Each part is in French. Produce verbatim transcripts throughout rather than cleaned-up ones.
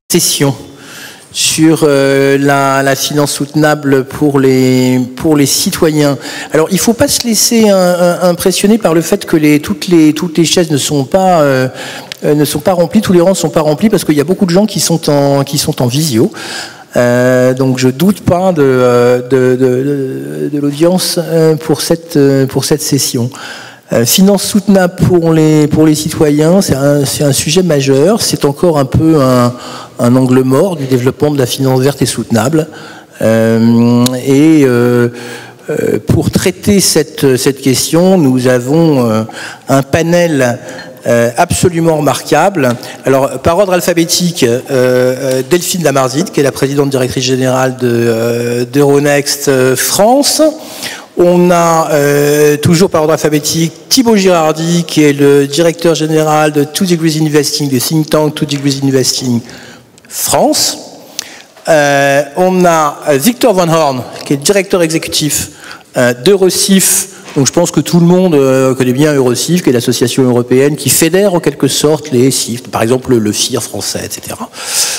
Session sur euh, la, la finance soutenable pour les, pour les citoyens. Alors, il ne faut pas se laisser un, un, impressionner par le fait que les, toutes, les, toutes les chaises ne sont pas, euh, ne sont pas remplies, tous les rangs ne sont pas remplis, parce qu'il y a beaucoup de gens qui sont en, qui sont en visio. Euh, donc, je ne doute pas de, de, de, de l'audience pour cette, pour cette session. Euh, finance soutenable pour les, pour les citoyens, c'est un, c'est un sujet majeur. C'est encore un peu un, un angle mort du développement de la finance verte et soutenable. Euh, et euh, euh, pour traiter cette, cette question, nous avons euh, un panel euh, absolument remarquable. Alors, par ordre alphabétique, euh, Delphine Lamarzit, qui est la présidente directrice générale de, euh, d'Euronext euh, France. On a euh, toujours par ordre alphabétique Thibaut Girardi, qui est le directeur général de Two Degrees Investing, du think tank Two Degrees Investing France. Euh, on a Victor Van Horn, qui est le directeur exécutif euh, d'Eurosif. Donc je pense que tout le monde euh, connaît bien Eurosif, qui est l'association européenne qui fédère en quelque sorte les C I F, par exemple le F I R français, et cetera.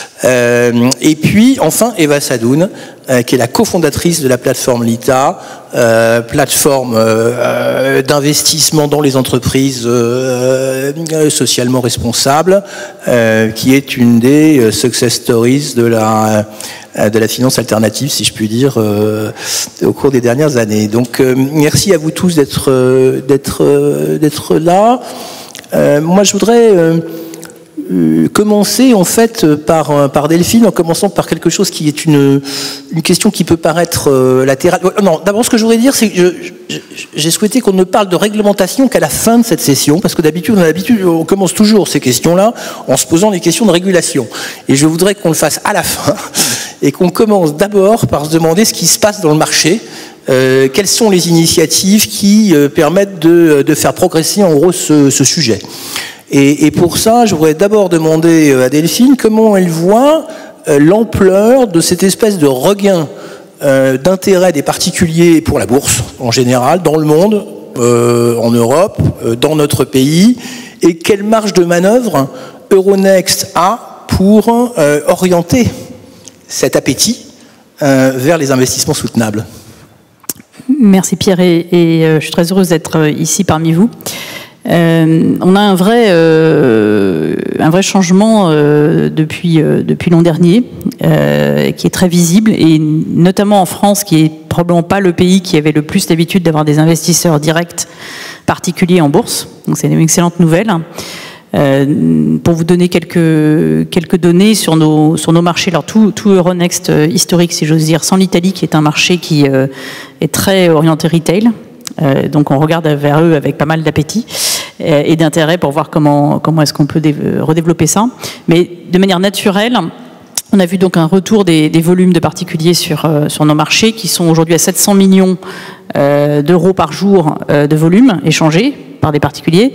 Euh, et puis enfin Eva Sadoun, euh, qui est la cofondatrice de la plateforme Lita, euh, plateforme euh, d'investissement dans les entreprises euh, socialement responsables, euh, qui est une des success stories de la de la finance alternative, si je puis dire, euh, au cours des dernières années. Donc, euh, merci à vous tous d'être euh, d'être euh, d'être là. Euh, moi, je voudrais euh, euh, commencer en fait par par Delphine, en commençant par quelque chose qui est une une question qui peut paraître euh, latérale. Non, d'abord, ce que je voudrais dire, c'est que je, je, j'ai souhaité qu'on ne parle de réglementation qu'à la fin de cette session, parce que d'habitude, on a l'habitude, on commence toujours ces questions-là en se posant des questions de régulation. Et je voudrais qu'on le fasse à la fin. Et qu'on commence d'abord par se demander ce qui se passe dans le marché, euh, quelles sont les initiatives qui euh, permettent de, de faire progresser en gros ce, ce sujet. Et, et pour ça, je voudrais d'abord demander à Delphine comment elle voit euh, l'ampleur de cette espèce de regain euh, d'intérêt des particuliers pour la bourse en général, dans le monde, euh, en Europe, euh, dans notre pays, et quelle marge de manœuvre Euronext a pour euh, orienter cet appétit euh, vers les investissements soutenables. Merci Pierre, et, et euh, je suis très heureuse d'être ici parmi vous. Euh, on a un vrai, euh, un vrai changement euh, depuis, euh, depuis l'an dernier, euh, qui est très visible, et notamment en France, qui est probablement pas le pays qui avait le plus l'habitude d'avoir des investisseurs directs particuliers en bourse. Donc c'est une excellente nouvelle. Euh, pour vous donner quelques, quelques données sur nos, sur nos marchés, alors tout, tout Euronext euh, historique, si j'ose dire, sans l'Italie, qui est un marché qui euh, est très orienté retail, euh, donc on regarde vers eux avec pas mal d'appétit euh, et d'intérêt pour voir comment, comment est-ce qu'on peut redévelopper ça. Mais de manière naturelle, on a vu donc un retour des, des volumes de particuliers sur, euh, sur nos marchés, qui sont aujourd'hui à sept cents millions euh, d'euros par jour euh, de volume échangé par des particuliers,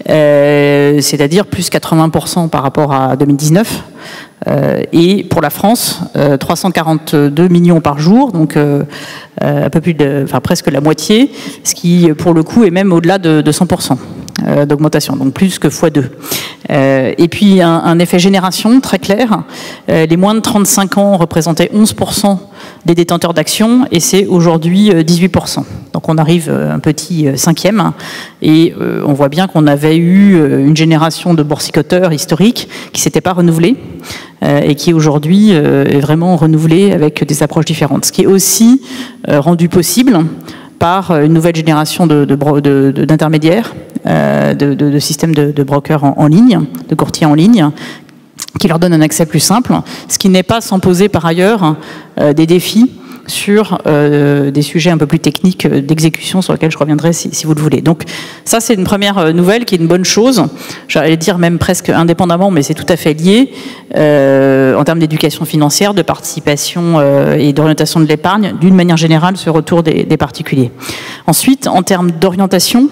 euh, c'est-à-dire plus quatre-vingts pour cent par rapport à deux mille dix-neuf. Euh, et pour la France, euh, trois cent quarante-deux millions par jour, donc euh, un peu plus de, enfin presque la moitié, ce qui pour le coup est même au-delà de, de cent pour cent euh, d'augmentation, donc plus que fois deux. Euh, et puis un, un effet génération très clair. Euh, les moins de trente-cinq ans représentaient onze pour cent des détenteurs d'actions, et c'est aujourd'hui dix-huit pour cent. Donc on arrive un petit cinquième, et euh, on voit bien qu'on avait eu une génération de boursicoteurs historiques qui ne s'était pas renouvelée, euh, et qui aujourd'hui euh, est vraiment renouvelée avec des approches différentes. Ce qui est aussi euh, rendu possible par une nouvelle génération de, de, de, de, d'intermédiaires, euh, de, de, de systèmes de, de brokers en, en ligne, de courtiers en ligne, qui leur donne un accès plus simple, ce qui n'est pas sans poser par ailleurs euh, des défis sur euh, des sujets un peu plus techniques d'exécution sur lesquels je reviendrai si, si vous le voulez. Donc ça, c'est une première nouvelle qui est une bonne chose, j'allais dire même presque indépendamment, mais c'est tout à fait lié euh, en termes d'éducation financière, de participation euh, et d'orientation de l'épargne, d'une manière générale, ce retour des, des particuliers. Ensuite, en termes d'orientation,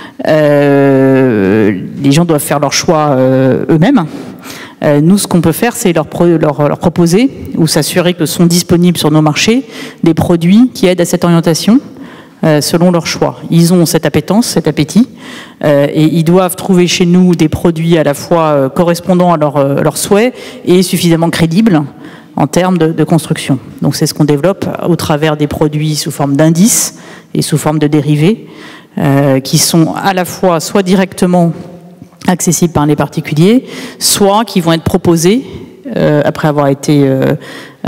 euh, les gens doivent faire leur choix euh, eux-mêmes. Euh, nous, ce qu'on peut faire, c'est leur, pro leur, leur proposer ou s'assurer que sont disponibles sur nos marchés des produits qui aident à cette orientation, euh, selon leur choix. Ils ont cette appétence, cet appétit, euh, et ils doivent trouver chez nous des produits à la fois euh, correspondant à leurs euh, leurs souhaits et suffisamment crédibles en termes de, de construction. Donc c'est ce qu'on développe au travers des produits sous forme d'indices et sous forme de dérivés, euh, qui sont à la fois soit directement accessibles par les particuliers, soit qui vont être proposés euh, après avoir été euh,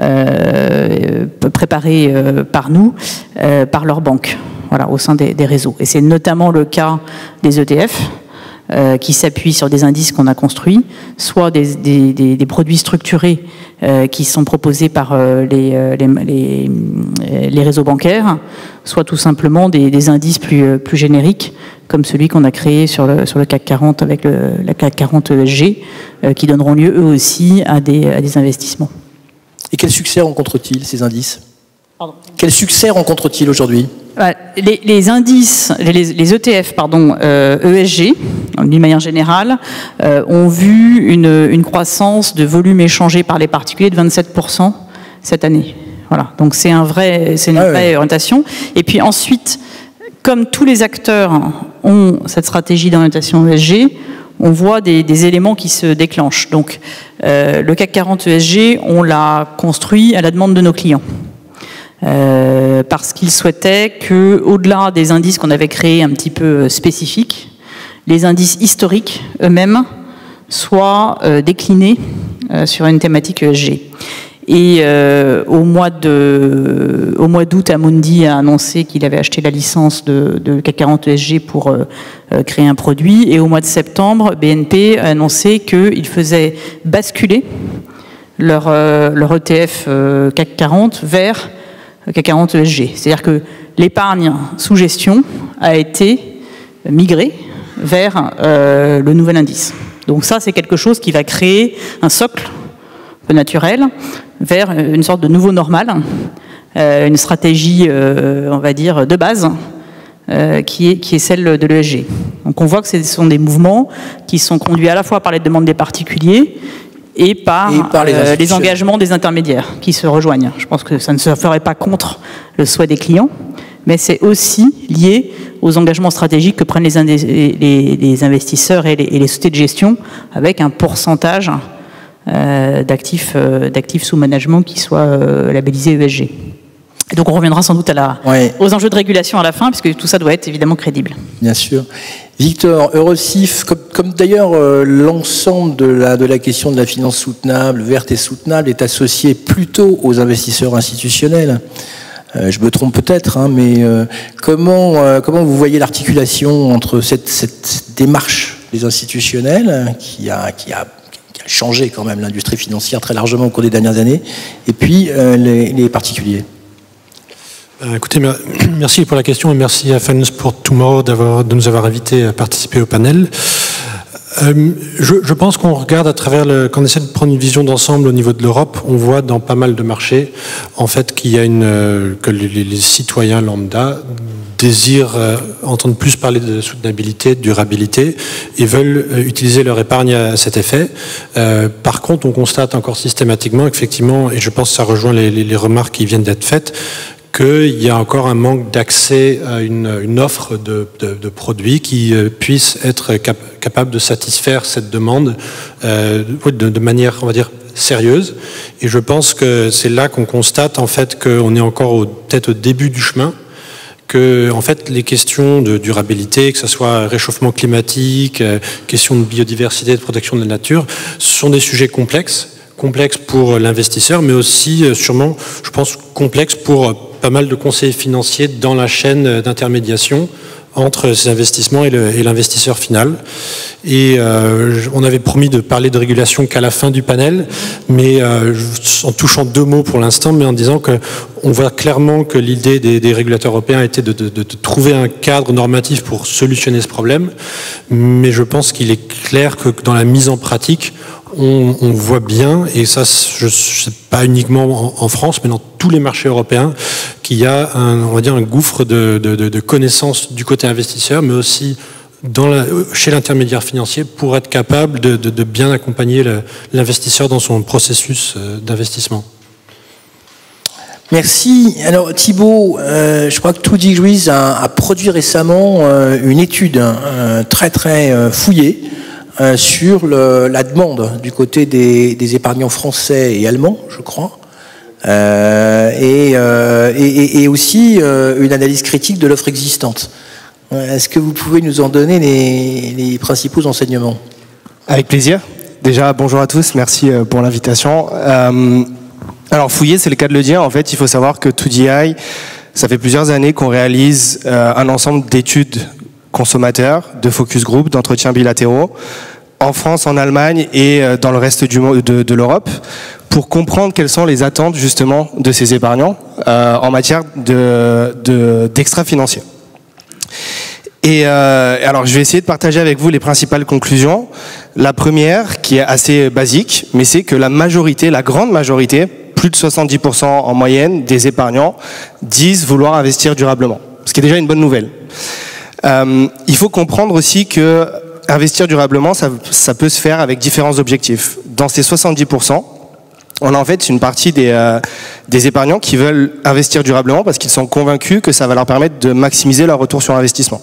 euh, préparés euh, par nous, euh, par leurs banques, voilà, au sein des, des réseaux. Et c'est notamment le cas des E T F, Euh, qui s'appuient sur des indices qu'on a construits, soit des, des, des, des produits structurés euh, qui sont proposés par euh, les, euh, les, les, les réseaux bancaires, soit tout simplement des, des indices plus, plus génériques, comme celui qu'on a créé sur le, sur le C A C quarante avec le, la C A C quarante E S G, euh, qui donneront lieu eux aussi à des, à des investissements. Et quel succès rencontrent-ils, ces indices? Pardon. Quel succès rencontrent-ils aujourd'hui? Les, les indices, les, les E T F, pardon, euh, E S G, d'une manière générale, euh, ont vu une, une croissance de volume échangé par les particuliers de vingt-sept pour cent cette année. Voilà, donc c'est un vrai, c'est une ah vraie ouais. orientation. Et puis ensuite, comme tous les acteurs ont cette stratégie d'orientation E S G, on voit des, des éléments qui se déclenchent. Donc, euh, le C A C quarante E S G, on l'a construit à la demande de nos clients. Euh, parce qu'ils souhaitaient que, au-delà des indices qu'on avait créés un petit peu spécifiques, les indices historiques eux-mêmes soient euh, déclinés euh, sur une thématique E S G. Et euh, au mois de, au mois d'août, Amundi a annoncé qu'il avait acheté la licence de, de C A C quarante E S G pour euh, créer un produit. Et au mois de septembre, B N P a annoncé qu'il faisait basculer leur, euh, leur E T F euh, C A C quarante vers C A C quarante E S G. C'est-à-dire que l'épargne sous gestion a été migrée vers euh, le nouvel indice. Donc ça, c'est quelque chose qui va créer un socle un peu naturel vers une sorte de nouveau normal, euh, une stratégie, euh, on va dire, de base, euh, qui est, qui est celle de l'E S G. Donc on voit que ce sont des mouvements qui sont conduits à la fois par les demandes des particuliers et par, et par les, euh, les engagements des intermédiaires qui se rejoignent. Je pense que ça ne se ferait pas contre le souhait des clients, mais c'est aussi lié aux engagements stratégiques que prennent les, les, les investisseurs et les, et les sociétés de gestion, avec un pourcentage euh, d'actifs euh, d'actifs sous management qui soit euh, labellisé E S G. Et donc on reviendra sans doute à la, ouais. aux enjeux de régulation à la fin, puisque tout ça doit être évidemment crédible. Bien sûr. Victor, Eurosif, comme, comme d'ailleurs euh, l'ensemble de la, de la question de la finance soutenable, verte et soutenable, est associé plutôt aux investisseurs institutionnels. Euh, je me trompe peut-être, hein, mais euh, comment, euh, comment vous voyez l'articulation entre cette, cette, cette démarche des institutionnels, qui a, qui a, qui a changé quand même l'industrie financière très largement au cours des dernières années, et puis euh, les, les particuliers? Euh, écoutez, merci pour la question et merci à Finance for Tomorrow d'avoir, de nous avoir invités à participer au panel. Euh, je, je pense qu'on regarde à travers le, quand on essaie de prendre une vision d'ensemble au niveau de l'Europe, on voit dans pas mal de marchés, en fait, qu'il y a une, euh, que les, les citoyens lambda désirent euh, entendre plus parler de soutenabilité, de durabilité et veulent euh, utiliser leur épargne à cet effet. Euh, par contre, on constate encore systématiquement, effectivement, et je pense que ça rejoint les, les, les remarques qui viennent d'être faites, qu'il y a encore un manque d'accès à une, une offre de, de, de produits qui euh, puisse être cap capable de satisfaire cette demande euh, de, de manière, on va dire, sérieuse. Et je pense que c'est là qu'on constate en fait qu'on est encore peut-être au début du chemin, que en fait les questions de durabilité, que ce soit réchauffement climatique, euh, questions de biodiversité, de protection de la nature, ce sont des sujets complexes. complexe pour l'investisseur, mais aussi euh, sûrement, je pense, complexe pour euh, pas mal de conseillers financiers dans la chaîne d'intermédiation entre ces investissements et l'investisseur final. Et euh, on avait promis de parler de régulation qu'à la fin du panel, mais euh, en touchant deux mots pour l'instant, mais en disant que on voit clairement que l'idée des, des régulateurs européens était de, de, de, de trouver un cadre normatif pour solutionner ce problème, mais je pense qu'il est clair que dans la mise en pratique, On, on voit bien, et ça, je sais pas uniquement en, en France, mais dans tous les marchés européens, qu'il y a un, on va dire, un gouffre de, de, de, de connaissances du côté investisseur, mais aussi dans la, chez l'intermédiaire financier pour être capable de, de, de bien accompagner l'investisseur dans son processus d'investissement. Merci. Alors Thibault, euh, je crois que two degrees a, a produit récemment euh, une étude euh, très très euh, fouillée euh, sur le, la demande du côté des, des épargnants français et allemands, je crois, euh, et, euh, et, et aussi euh, une analyse critique de l'offre existante. Est-ce que vous pouvez nous en donner les, les principaux enseignements? Avec plaisir. Déjà, bonjour à tous, merci pour l'invitation. Euh, alors, fouiller, c'est le cas de le dire. En fait, il faut savoir que two D I, ça fait plusieurs années qu'on réalise euh, un ensemble d'études consommateurs, de focus group, d'entretiens bilatéraux, en France, en Allemagne et euh, dans le reste du, de, de l'Europe, pour comprendre quelles sont les attentes, justement, de ces épargnants euh, en matière de, de, d'extra-financiers. Et euh, alors, je vais essayer de partager avec vous les principales conclusions. La première, qui est assez basique, mais c'est que la majorité, la grande majorité, plus de soixante-dix pour cent en moyenne des épargnants disent vouloir investir durablement, ce qui est déjà une bonne nouvelle. Euh, il faut comprendre aussi que investir durablement, ça, ça peut se faire avec différents objectifs. Dans ces soixante-dix pour cent, on a en fait une partie des, euh, des épargnants qui veulent investir durablement parce qu'ils sont convaincus que ça va leur permettre de maximiser leur retour sur investissement.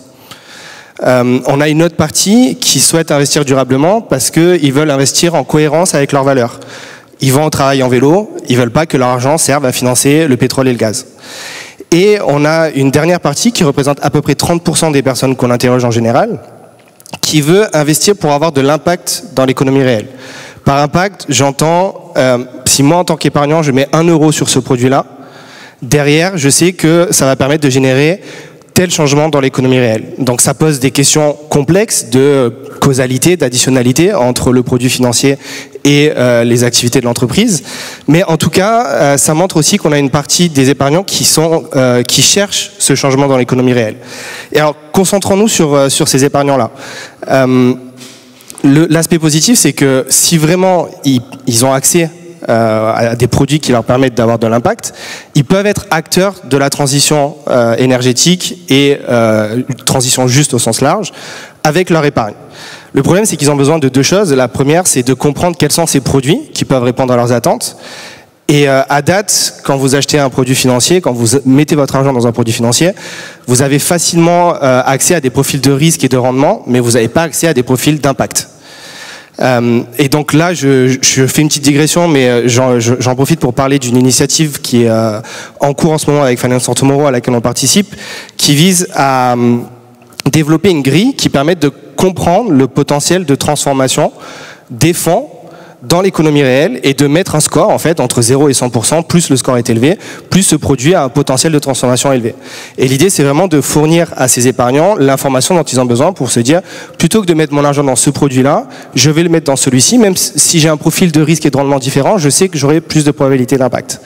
Euh, on a une autre partie qui souhaite investir durablement parce qu'ils veulent investir en cohérence avec leurs valeurs. Ils vont au travail en vélo, ils veulent pas que leur argent serve à financer le pétrole et le gaz. Et on a une dernière partie qui représente à peu près trente pour cent des personnes qu'on interroge en général, qui veut investir pour avoir de l'impact dans l'économie réelle. Par impact, j'entends, euh, si moi en tant qu'épargnant, je mets un euro sur ce produit-là, derrière, je sais que ça va permettre de générer tel changement dans l'économie réelle. Donc ça pose des questions complexes de causalité, d'additionnalité entre le produit financier et euh, les activités de l'entreprise. Mais en tout cas, euh, ça montre aussi qu'on a une partie des épargnants qui sont euh, qui cherchent ce changement dans l'économie réelle. Et alors, concentrons-nous sur euh, sur ces épargnants-là. Euh, l'aspect positif, c'est que si vraiment ils, ils ont accès Euh, à des produits qui leur permettent d'avoir de l'impact, ils peuvent être acteurs de la transition euh, énergétique et euh, une transition juste au sens large avec leur épargne. Le problème, c'est qu'ils ont besoin de deux choses. La première, c'est de comprendre quels sont ces produits qui peuvent répondre à leurs attentes. Et euh, à date, quand vous achetez un produit financier, quand vous mettez votre argent dans un produit financier, vous avez facilement euh, accès à des profils de risque et de rendement, mais vous n'avez pas accès à des profils d'impact. Euh, et donc là, je, je fais une petite digression, mais j'en, j'en profite pour parler d'une initiative qui est euh, en cours en ce moment avec Finance for Tomorrow, à laquelle on participe, qui vise à euh, développer une grille qui permette de comprendre le potentiel de transformation des fonds dans l'économie réelle et de mettre un score en fait entre zéro et cent pour cent, plus le score est élevé, plus ce produit a un potentiel de transformation élevé. Et l'idée, c'est vraiment de fournir à ces épargnants l'information dont ils ont besoin pour se dire, plutôt que de mettre mon argent dans ce produit-là, je vais le mettre dans celui-ci, même si j'ai un profil de risque et de rendement différent, je sais que j'aurai plus de probabilité d'impact.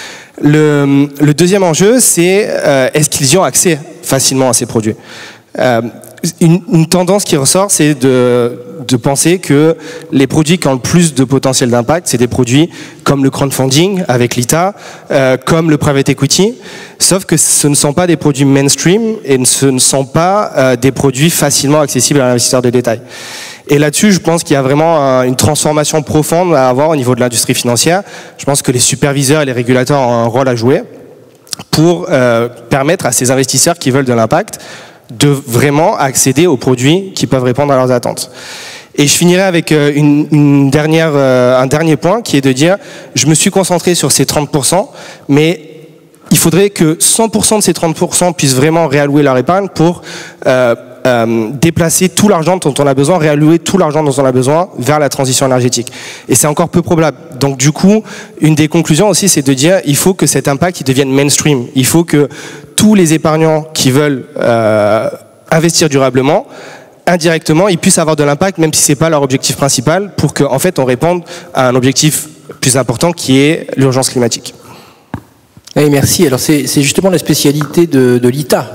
Le, le deuxième enjeu, c'est euh, est-ce qu'ils y ont accès facilement à ces produits ? Euh, une, une tendance qui ressort, c'est de, de penser que les produits qui ont le plus de potentiel d'impact, c'est des produits comme le crowdfunding avec l'I T A, euh, comme le private equity, sauf que ce ne sont pas des produits mainstream et ce ne sont pas euh, des produits facilement accessibles à l'investisseur de détail. Et là-dessus, je pense qu'il y a vraiment un, une transformation profonde à avoir au niveau de l'industrie financière. Je pense que les superviseurs et les régulateurs ont un rôle à jouer pour euh, permettre à ces investisseurs qui veulent de l'impact de vraiment accéder aux produits qui peuvent répondre à leurs attentes. Et je finirai avec une, une dernière, un dernier point qui est de dire, je me suis concentré sur ces trente pour cent, mais il faudrait que cent pour cent de ces trente pour cent puissent vraiment réallouer leur épargne pour euh, euh, déplacer tout l'argent dont on a besoin, réallouer tout l'argent dont on a besoin vers la transition énergétique. Et c'est encore peu probable. Donc du coup, une des conclusions aussi, c'est de dire, il faut que cet impact il devienne mainstream. Il faut que tous les épargnants qui veulent euh, investir durablement, indirectement, ils puissent avoir de l'impact, même si c'est pas leur objectif principal, pour qu'en fait on réponde à un objectif plus important qui est l'urgence climatique. Oui, merci. Alors c'est justement la spécialité de, de l'I T A,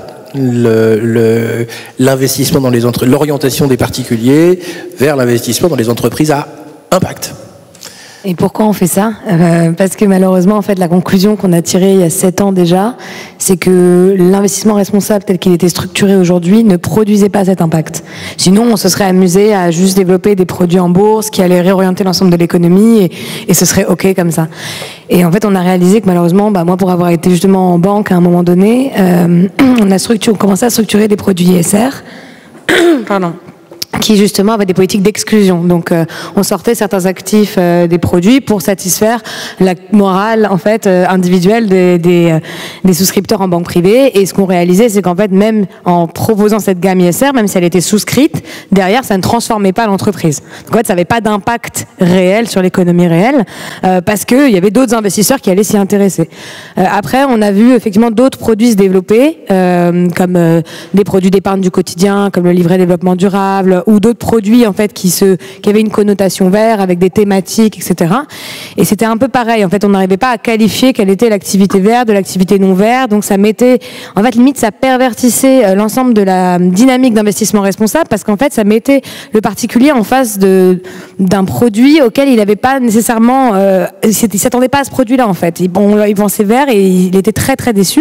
l'investissement dans les entreprises, l'orientation des particuliers vers l'investissement dans les entreprises à impact. Et pourquoi on fait ça? euh, Parce que malheureusement, en fait, la conclusion qu'on a tirée il y a sept ans déjà, c'est que l'investissement responsable tel qu'il était structuré aujourd'hui ne produisait pas cet impact. Sinon, on se serait amusé à juste développer des produits en bourse qui allaient réorienter l'ensemble de l'économie et, et ce serait OK comme ça. Et en fait, on a réalisé que malheureusement, bah, moi, pour avoir été justement en banque à un moment donné, euh, on a structuré, on commençait à structurer des produits I S R. Pardon. Qui justement avait des politiques d'exclusion. Donc euh, on sortait certains actifs euh, des produits pour satisfaire la morale en fait euh, individuelle des, des, euh, des souscripteurs en banque privée. Et ce qu'on réalisait, c'est qu'en fait même en proposant cette gamme I S R, même si elle était souscrite, derrière ça ne transformait pas l'entreprise. Donc en fait ça n'avait pas d'impact réel sur l'économie réelle euh, parce qu'il y avait d'autres investisseurs qui allaient s'y intéresser. Euh, après on a vu effectivement d'autres produits se développer euh, comme euh, des produits d'épargne du quotidien, comme le livret développement durable ou d'autres produits en fait qui se qui avaient une connotation vert avec des thématiques, et cetera. Et c'était un peu pareil. En fait, on n'arrivait pas à qualifier quelle était l'activité verte de l'activité non verte. Donc ça mettait, en fait, limite ça pervertissait l'ensemble de la dynamique d'investissement responsable parce qu'en fait ça mettait le particulier en face de d'un produit auquel il n'avait pas nécessairement, euh, il s'attendait pas à ce produit-là en fait. Il, bon, il pensait vert et il était très très déçu.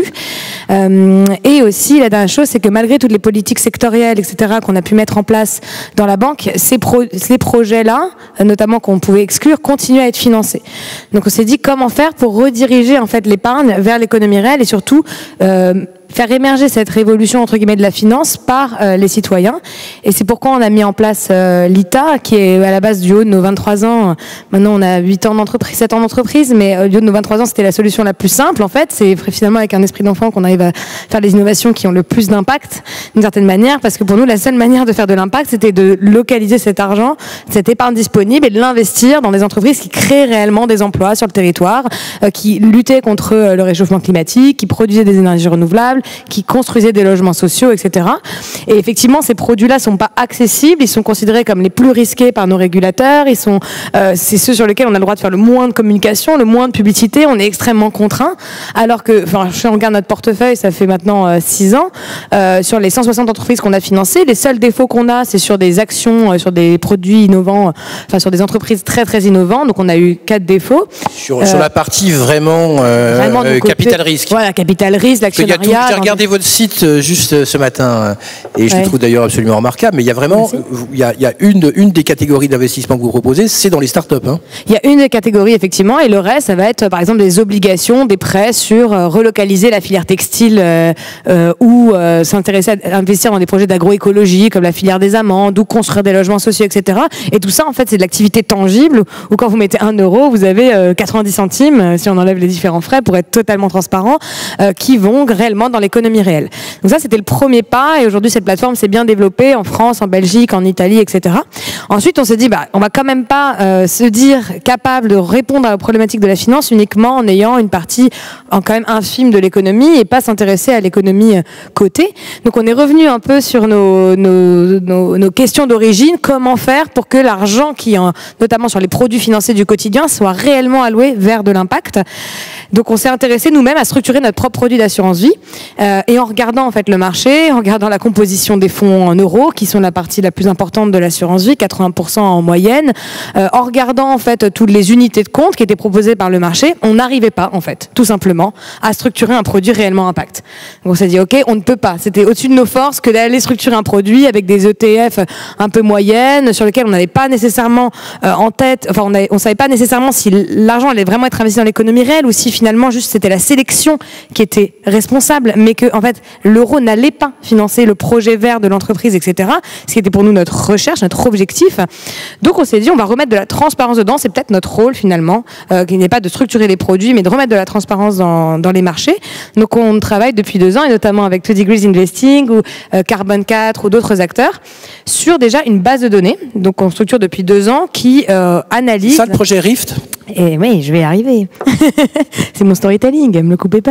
Euh, et aussi la dernière chose, c'est que malgré toutes les politiques sectorielles, et cetera, qu'on a pu mettre en place dans la banque, ces, pro ces projets-là, notamment qu'on pouvait exclure, continuent à être financés. Donc on s'est dit comment faire pour rediriger en fait l'épargne vers l'économie réelle et surtout euh, faire émerger cette révolution entre guillemets de la finance par euh, les citoyens. Et c'est pourquoi on a mis en place euh, l'I T A, qui est à la base du haut de nos vingt-trois ans. Maintenant, on a huit ans d'entreprise, sept ans d'entreprise, mais euh, du haut de nos vingt-trois ans, c'était la solution la plus simple, en fait. C'est finalement avec un esprit d'enfant qu'on arrive à faire les innovations qui ont le plus d'impact, d'une certaine manière, parce que pour nous, la seule manière de faire de l'impact, c'était de localiser cet argent, cette épargne disponible et de l'investir dans des entreprises qui créent réellement des emplois sur le territoire, euh, qui luttaient contre euh, le réchauffement climatique, qui produisaient des énergies renouvelables, qui construisaient des logements sociaux, et cetera. Et effectivement, ces produits-là sont pas accessibles, ils sont considérés comme les plus risqués par nos régulateurs, ils sont, euh, c'est ceux sur lesquels on a le droit de faire le moins de communication, le moins de publicité, on est extrêmement contraint, alors que, enfin, si on regarde notre portefeuille, ça fait maintenant euh, six ans, euh, sur les cent soixante entreprises qu'on a financées, les seuls défauts qu'on a, c'est sur des actions, euh, sur des produits innovants, euh, enfin, sur des entreprises très très innovantes, donc on a eu quatre défauts. Sur, euh, sur la partie vraiment, euh, vraiment euh, côté, capital risque. Voilà, capital risque, l'actionnariat. J'ai regardé votre site euh, juste euh, ce matin euh, et je ouais. le trouve d'ailleurs absolument remarquable, mais il y a vraiment, il y a, il y a une, une des catégories d'investissement que vous proposez, c'est dans les startups. Hein. Il y a une des catégories effectivement et le reste, ça va être par exemple des obligations, des prêts sur euh, relocaliser la filière textile euh, euh, ou euh, s'intéresser à investir dans des projets d'agroécologie comme la filière des amandes ou construire des logements sociaux, et cetera. Et tout ça en fait c'est de l'activité tangible où quand vous mettez un euro, vous avez euh, quatre-vingt-dix centimes, euh, si on enlève les différents frais pour être totalement transparent, euh, qui vont réellement dans l'économie réelle. Donc ça c'était le premier pas et aujourd'hui cette plateforme s'est bien développée en France, en Belgique, en Italie, et cetera. Ensuite on s'est dit bah on va quand même pas euh, se dire capable de répondre à la problématique de la finance uniquement en ayant une partie en quand même infime de l'économie et pas s'intéresser à l'économie cotée. Donc on est revenu un peu sur nos, nos, nos, nos questions d'origine, comment faire pour que l'argent qui, en, notamment sur les produits financiers du quotidien, soit réellement alloué vers de l'impact. Donc on s'est intéressé nous-mêmes à structurer notre propre produit d'assurance vie euh, et en regardant en fait le marché, en regardant la composition des fonds en euros qui sont la partie la plus importante de l'assurance vie, quatre-vingts pour cent en moyenne, euh, en regardant en fait toutes les unités de compte qui étaient proposées par le marché, on n'arrivait pas en fait, tout simplement, à structurer un produit réellement impact. Donc on s'est dit ok, on ne peut pas, c'était au-dessus de nos forces que d'aller structurer un produit avec des E T F un peu moyennes sur lesquels on n'avait pas nécessairement euh, en tête, enfin on ne on savait pas nécessairement si l'argent allait vraiment être investi dans l'économie réelle ou si finalement juste c'était la sélection qui était responsable, mais que en fait l'euro n'allait pas financer le projet vert de l'entreprise, et cetera. Ce qui était pour nous notre recherche, notre objectif. Donc on s'est dit on va remettre de la transparence dedans, c'est peut-être notre rôle finalement, euh, qui n'est pas de structurer les produits, mais de remettre de la transparence dans, dans les marchés. Donc on travaille depuis deux ans, et notamment avec Two Degrees Investing ou euh, Carbon quatre ou d'autres acteurs, sur déjà une base de données. Donc on structure depuis deux ans qui euh, analyse... Ça, le projet Rift ? Et oui, je vais y arriver. C'est mon storytelling, me le coupez pas.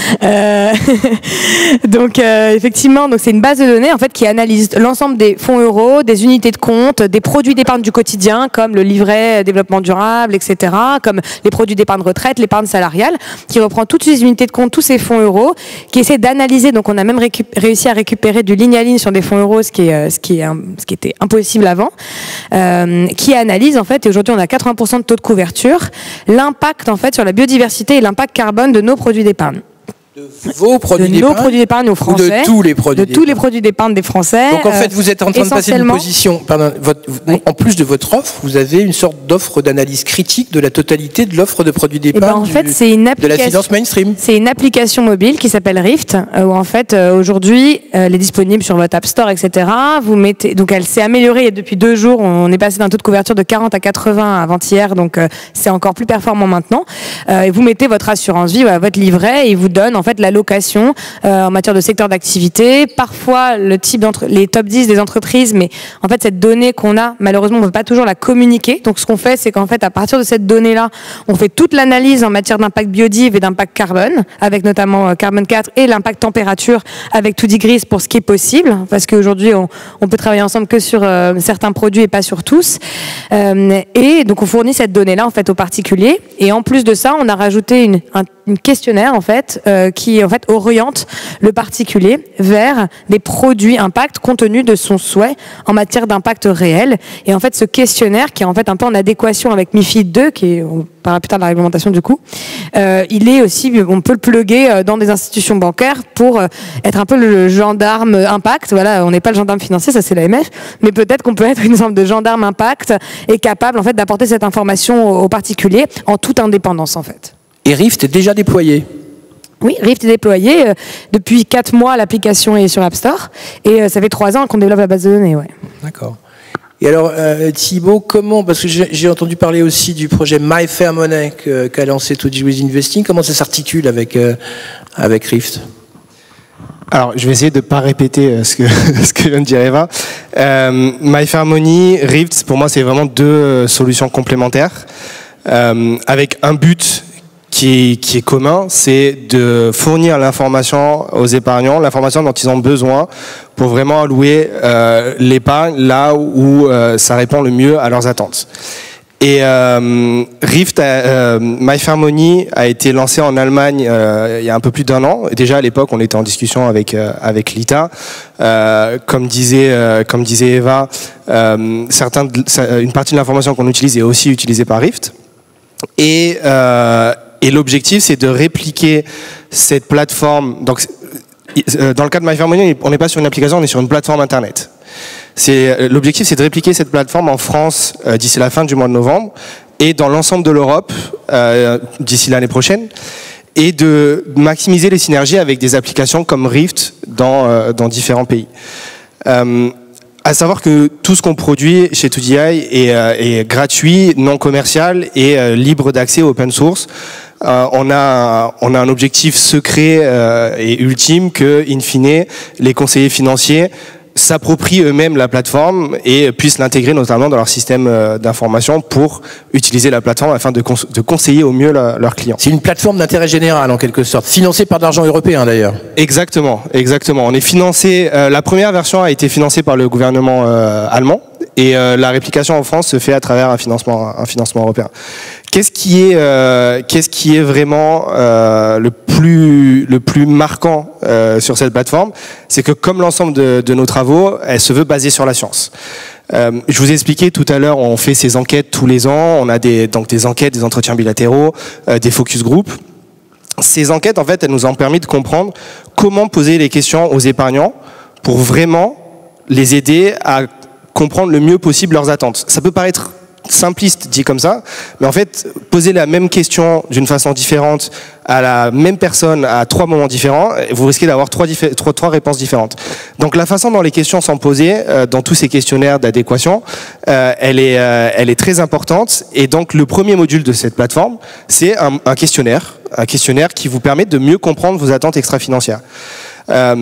Euh, donc euh, effectivement, donc c'est une base de données en fait qui analyse l'ensemble des fonds euros, des unités de compte, des produits d'épargne du quotidien comme le livret développement durable, et cetera, comme les produits d'épargne retraite, l'épargne salariale, qui reprend toutes ces unités de compte, tous ces fonds euros, qui essaie d'analyser. Donc on a même réussi à récupérer du ligne à ligne sur des fonds euros, ce qui est ce qui est ce qui était impossible avant, euh, qui analyse en fait. Et aujourd'hui on a quatre-vingts pour cent de taux de couverture, l'impact en fait sur la biodiversité et l'impact carbone de nos produits d'épargne. De vos produits d'épargne, de nos produits d'épargne aux Français, ou de tous les produits de tous les produits d'épargne des Français. Donc en fait, vous êtes en train de passer d'une position, pardon, votre, oui. En plus de votre offre, vous avez une sorte d'offre d'analyse critique de la totalité de l'offre de produits d'épargne. Ben en fait, c'est une de la finance mainstream. C'est une application mobile qui s'appelle Rift, où en fait euh, aujourd'hui, euh, elle est disponible sur votre App Store, et cetera. Vous mettez, donc elle s'est améliorée depuis deux jours. On est passé d'un taux de couverture de quarante à quatre-vingts avant-hier, donc euh, c'est encore plus performant maintenant. Euh, et vous mettez votre assurance vie, voilà, votre livret, et il vous donne en fait l'allocation Euh, en matière de secteur d'activité, parfois le type d'entre les top dix des entreprises, mais en fait cette donnée qu'on a, malheureusement on ne peut pas toujours la communiquer. Donc ce qu'on fait, c'est qu'en fait à partir de cette donnée-là, on fait toute l'analyse en matière d'impact biodiv et d'impact carbone, avec notamment euh, Carbone quatre et l'impact température avec deux degrés pour ce qui est possible, parce qu'aujourd'hui on, on peut travailler ensemble que sur euh, certains produits et pas sur tous. Euh, et donc on fournit cette donnée-là en fait aux particuliers. Et en plus de ça, on a rajouté une, un une questionnaire en fait euh, qui en fait oriente le particulier vers des produits impact compte tenu de son souhait en matière d'impact réel. Et en fait ce questionnaire qui est en fait un peu en adéquation avec MiFID deux, qui est, on parlera plus tard de la réglementation du coup, euh, il est aussi, on peut le plugger dans des institutions bancaires pour euh, être un peu le gendarme impact. Voilà, on n'est pas le gendarme financier, ça c'est l'A M F, mais peut-être qu'on peut être une sorte de gendarme impact et capable en fait d'apporter cette information aux particuliers en toute indépendance en fait. Et Rift est déjà déployé. Oui, Rift est déployé. Euh, depuis quatre mois, l'application est sur l'App Store. Et euh, ça fait trois ans qu'on développe la base de données. Ouais. D'accord. Et alors, euh, Thibaut, comment, parce que j'ai entendu parler aussi du projet My Fair Money qu'a lancé two G with Investing, comment ça s'articule avec, euh, avec Rift ? Alors, je vais essayer de ne pas répéter ce que, ce que vient de dire Eva. Euh, My Fair Money, Rift, pour moi, c'est vraiment deux solutions complémentaires, euh, avec un but Qui est, qui est commun, c'est de fournir l'information aux épargnants, l'information dont ils ont besoin pour vraiment allouer euh, l'épargne là où euh, ça répond le mieux à leurs attentes. Et euh, Rift, euh, My Fair Money a été lancé en Allemagne euh, il y a un peu plus d'un an. Déjà à l'époque, on était en discussion avec euh, avec l'I T A. Euh, comme disait euh, comme disait Eva, euh, certains, une partie de l'information qu'on utilise est aussi utilisée par Rift. Et euh, Et l'objectif, c'est de répliquer cette plateforme. Donc, dans le cas de My Fair Money, on n'est pas sur une application, on est sur une plateforme Internet. L'objectif, c'est de répliquer cette plateforme en France euh, d'ici la fin du mois de novembre et dans l'ensemble de l'Europe euh, d'ici l'année prochaine, et de maximiser les synergies avec des applications comme Rift dans, euh, dans différents pays. Euh, À savoir que tout ce qu'on produit chez two D I est, euh, est gratuit, non commercial et euh, libre d'accès, open source. Euh, on a on a un objectif secret euh, et ultime que, in fine, les conseillers financiers s'approprient eux-mêmes la plateforme et puissent l'intégrer notamment dans leur système d'information pour utiliser la plateforme afin de, cons de conseiller au mieux la, leurs clients. C'est une plateforme d'intérêt général en quelque sorte, financée par de l'argent européen d'ailleurs. Exactement, exactement. On est financé. Euh, la première version a été financée par le gouvernement euh, allemand et euh, la réplication en France se fait à travers un financement, un financement européen. Qu'est-ce qui est, euh, qu'est-ce qui est vraiment euh, le plus, le plus marquant euh, sur cette plateforme, c'est que comme l'ensemble de, de nos travaux, elle se veut basée sur la science. Euh, je vous ai expliqué tout à l'heure, on fait ces enquêtes tous les ans, on a des, donc des enquêtes, des entretiens bilatéraux, euh, des focus group. Ces enquêtes, en fait, elles nous ont permis de comprendre comment poser les questions aux épargnants pour vraiment les aider à comprendre le mieux possible leurs attentes. Ça peut paraître simpliste dit comme ça, mais en fait, poser la même question d'une façon différente à la même personne à trois moments différents, vous risquez d'avoir trois, trois, trois réponses différentes. Donc la façon dont les questions sont posées euh, dans tous ces questionnaires d'adéquation, euh, elle, est, euh, elle est très importante. Et donc le premier module de cette plateforme, c'est un, un questionnaire, un questionnaire qui vous permet de mieux comprendre vos attentes extra-financières. Euh,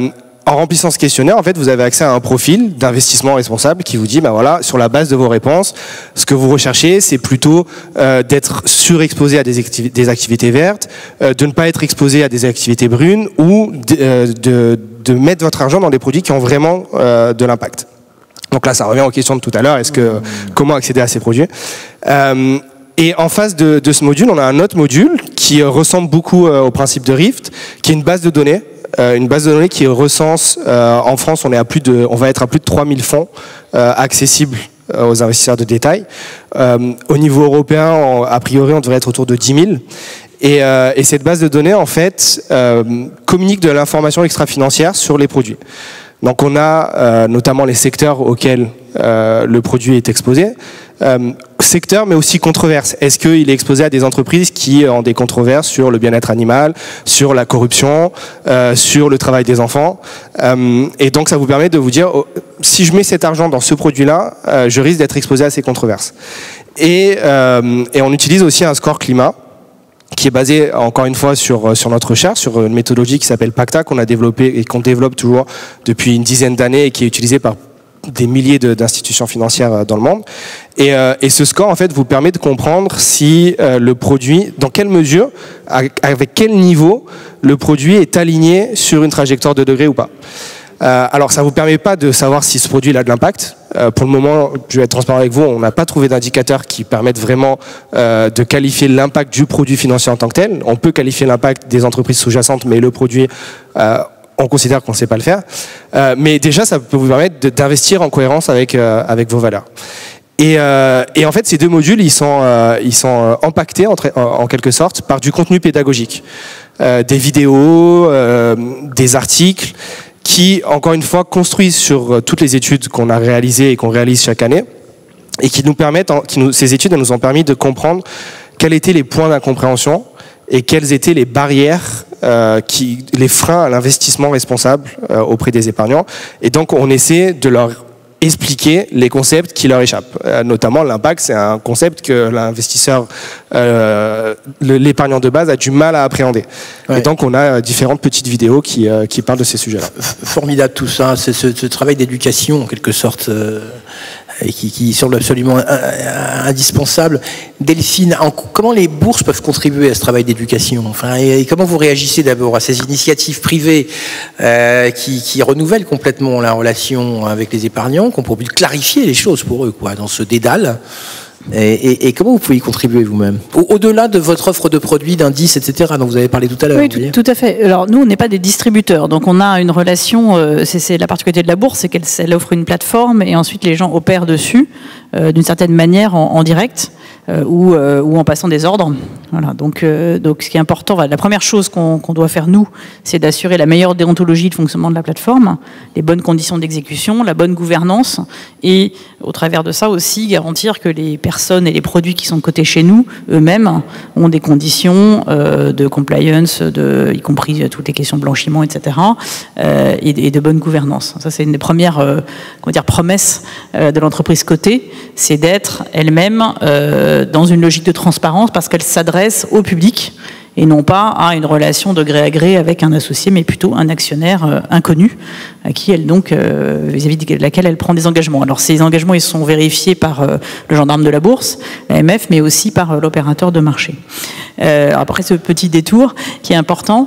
en remplissant ce questionnaire, en fait, vous avez accès à un profil d'investissement responsable qui vous dit, ben voilà, sur la base de vos réponses, ce que vous recherchez, c'est plutôt euh, d'être surexposé à des, activi des activités vertes, euh, de ne pas être exposé à des activités brunes ou de, euh, de, de mettre votre argent dans des produits qui ont vraiment euh, de l'impact. Donc là, ça revient aux questions de tout à l'heure. Est-ce que comment accéder à ces produits? euh, Et en face de, de ce module, on a un autre module qui euh, ressemble beaucoup euh, au principe de Rift, qui est une base de données. Euh, une base de données qui recense, euh, en France, on, est à plus de, on va être à plus de trois mille fonds euh, accessibles euh, aux investisseurs de détail. Euh, au niveau européen, on, a priori, on devrait être autour de dix mille. Et, euh, et cette base de données, en fait, euh, communique de l'information extra-financière sur les produits. Donc on a euh, notamment les secteurs auxquels euh, le produit est exposé. Euh, secteur, mais aussi controverse. Est-ce qu'il est exposé à des entreprises qui ont des controverses sur le bien-être animal, sur la corruption, euh, sur le travail des enfants? euh, Et donc ça vous permet de vous dire, oh, si je mets cet argent dans ce produit-là, euh, je risque d'être exposé à ces controverses. Et, euh, et on utilise aussi un score climat, qui est basé encore une fois sur, sur notre recherche, sur une méthodologie qui s'appelle PACTA, qu'on a développée et qu'on développe toujours depuis une dizaine d'années et qui est utilisée par des milliers d'institutions financières dans le monde. Et, euh, et ce score, en fait, vous permet de comprendre si euh, le produit, dans quelle mesure, avec quel niveau, le produit est aligné sur une trajectoire de degré ou pas. Euh, alors, ça ne vous permet pas de savoir si ce produit a de l'impact. Euh, pour le moment, je vais être transparent avec vous, on n'a pas trouvé d'indicateurs qui permettent vraiment euh, de qualifier l'impact du produit financier en tant que tel. On peut qualifier l'impact des entreprises sous-jacentes, mais le produit, euh, on considère qu'on ne sait pas le faire. Euh, mais déjà, ça peut vous permettre d'investir en cohérence avec, euh, avec vos valeurs. Et, euh, et en fait, ces deux modules, ils sont, euh, ils sont impactés en, en, en quelque sorte par du contenu pédagogique. Euh, des vidéos, euh, des articles, qui, encore une fois, construisent sur toutes les études qu'on a réalisées et qu'on réalise chaque année, et qui nous permettent, qui nous, ces études elles nous ont permis de comprendre quels étaient les points d'incompréhension et quelles étaient les barrières, euh, qui, les freins à l'investissement responsable euh, auprès des épargnants. Et donc, on essaie de leur expliquer les concepts qui leur échappent. Euh, notamment, l'impact, c'est un concept que l'investisseur, euh, l'épargnant de base, a du mal à appréhender. Ouais. Et donc, on a différentes petites vidéos qui, euh, qui parlent de ces sujets-là. Formidable tout ça, c'est ce, ce travail d'éducation, en quelque sorte, euh, et qui, qui semble absolument indispensable. Delphine, en, comment les bourses peuvent contribuer à ce travail d'éducation? Enfin, et, et comment vous réagissez d'abord à ces initiatives privées euh, qui, qui renouvellent complètement la relation avec les épargnants, qui ont pour but de clarifier les choses pour eux, quoi, dans ce dédale? Et, et, et comment vous pouvez y contribuer vous-même, au-delà de votre offre de produits, d'indices, et cetera, dont vous avez parlé tout à l'heure? Oui, tout, tout à fait. Alors nous, on n'est pas des distributeurs, donc on a une relation. Euh, c'est la particularité de la bourse, c'est qu'elle elle offre une plateforme et ensuite les gens opèrent dessus euh, d'une certaine manière en, en direct euh, ou, euh, ou en passant des ordres. Voilà. Donc, euh, donc ce qui est important, voilà, la première chose qu'on qu'on doit faire nous, c'est d'assurer la meilleure déontologie de fonctionnement de la plateforme, les bonnes conditions d'exécution, la bonne gouvernance, et au travers de ça aussi garantir que les personnes et les produits qui sont cotés chez nous, eux-mêmes, ont des conditions euh, de compliance, de, y compris toutes les questions de blanchiment, et cetera, euh, et, et de bonne gouvernance. Ça, c'est une des premières euh, comment dire, promesses euh, de l'entreprise cotée, c'est d'être elle-même euh, dans une logique de transparence parce qu'elle s'adresse au public et non pas à une relation de gré à gré avec un associé, mais plutôt un actionnaire euh, inconnu, à qui elle donc euh, vis-à-vis de laquelle elle prend des engagements. Alors ces engagements, ils sont vérifiés par euh, le gendarme de la bourse, l'A M F, mais aussi par euh, l'opérateur de marché. Euh, après ce petit détour qui est important,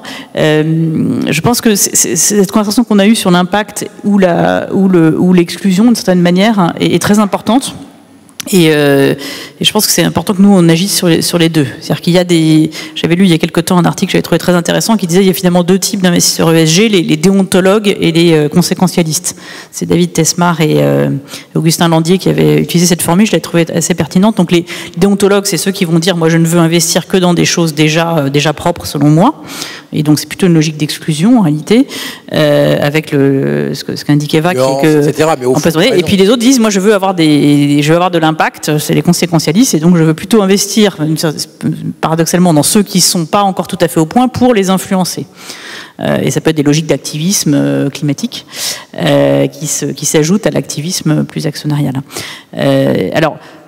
euh, je pense que c est, c est cette conversation qu'on a eue sur l'impact ou la ou le ou l'exclusion d'une certaine manière hein, est, est très importante. Et, euh, et je pense que c'est important que nous on agisse sur les, sur les deux. C'est-à-dire qu'il y a des, j'avais lu il y a quelque temps un article que j'avais trouvé très intéressant qui disait qu'il y a finalement deux types d'investisseurs E S G, les, les déontologues et les euh, conséquentialistes. C'est David Tesmar et euh, Augustin Landier qui avaient utilisé cette formule. Je l'ai trouvée assez pertinente. Donc les déontologues, c'est ceux qui vont dire moi je ne veux investir que dans des choses déjà euh, déjà propres selon moi. Et donc c'est plutôt une logique d'exclusion en réalité, euh, avec le ce que ce qu'indique Eva, qui est que et cetera, mais au fond, et puis les autres disent moi je veux avoir des, je veux avoir de l'impact, c'est les conséquentialistes, et donc je veux plutôt investir paradoxalement dans ceux qui ne sont pas encore tout à fait au point pour les influencer. Euh, et ça peut être des logiques d'activisme euh, climatique euh, qui se, qui s'ajoutent à l'activisme plus actionnarial. Euh, alors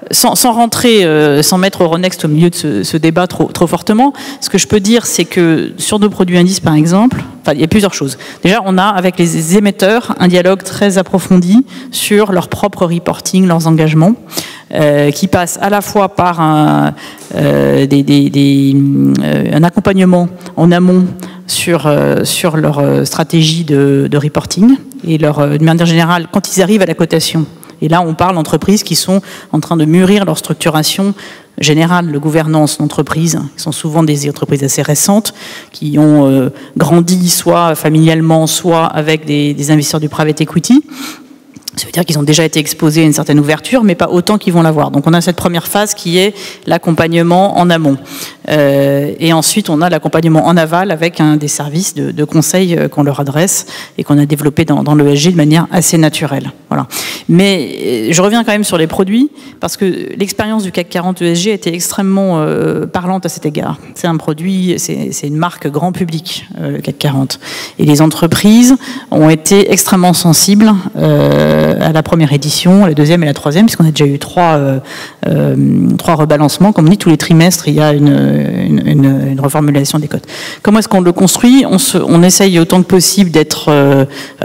sans, sans rentrer, euh, sans mettre Euronext au milieu de ce, ce débat trop, trop fortement, ce que je peux dire, c'est que sur nos produits indices, par exemple, enfin, il y a plusieurs choses. Déjà, on a avec les émetteurs un dialogue très approfondi sur leur propre reporting, leurs engagements, euh, qui passe à la fois par un, euh, des, des, des, euh, un accompagnement en amont sur, euh, sur leur stratégie de, de reporting et leur, de manière générale, quand ils arrivent à la cotation. Et là, on parle d'entreprises qui sont en train de mûrir leur structuration générale de gouvernance d'entreprises, qui sont souvent des entreprises assez récentes, qui ont euh, grandi soit familialement, soit avec des, des investisseurs du private equity. Ça veut dire qu'ils ont déjà été exposés à une certaine ouverture, mais pas autant qu'ils vont l'avoir. Donc on a cette première phase qui est l'accompagnement en amont. Euh, et ensuite, on a l'accompagnement en aval avec un des services de, de conseil qu'on leur adresse et qu'on a développé dans, dans l'E S G de manière assez naturelle. Voilà. Mais je reviens quand même sur les produits, parce que l'expérience du C A C quarante E S G a été extrêmement euh, parlante à cet égard. C'est un produit, c'est une marque grand public, euh, le C A C quarante. Et les entreprises ont été extrêmement sensibles euh, à la première édition, à la deuxième et la troisième, puisqu'on a déjà eu trois, euh, euh, trois rebalancements. Comme on dit, tous les trimestres, il y a une, une, une, une reformulation des cotes. Comment est-ce qu'on le construit? on, se, on essaye autant que possible d'être, euh,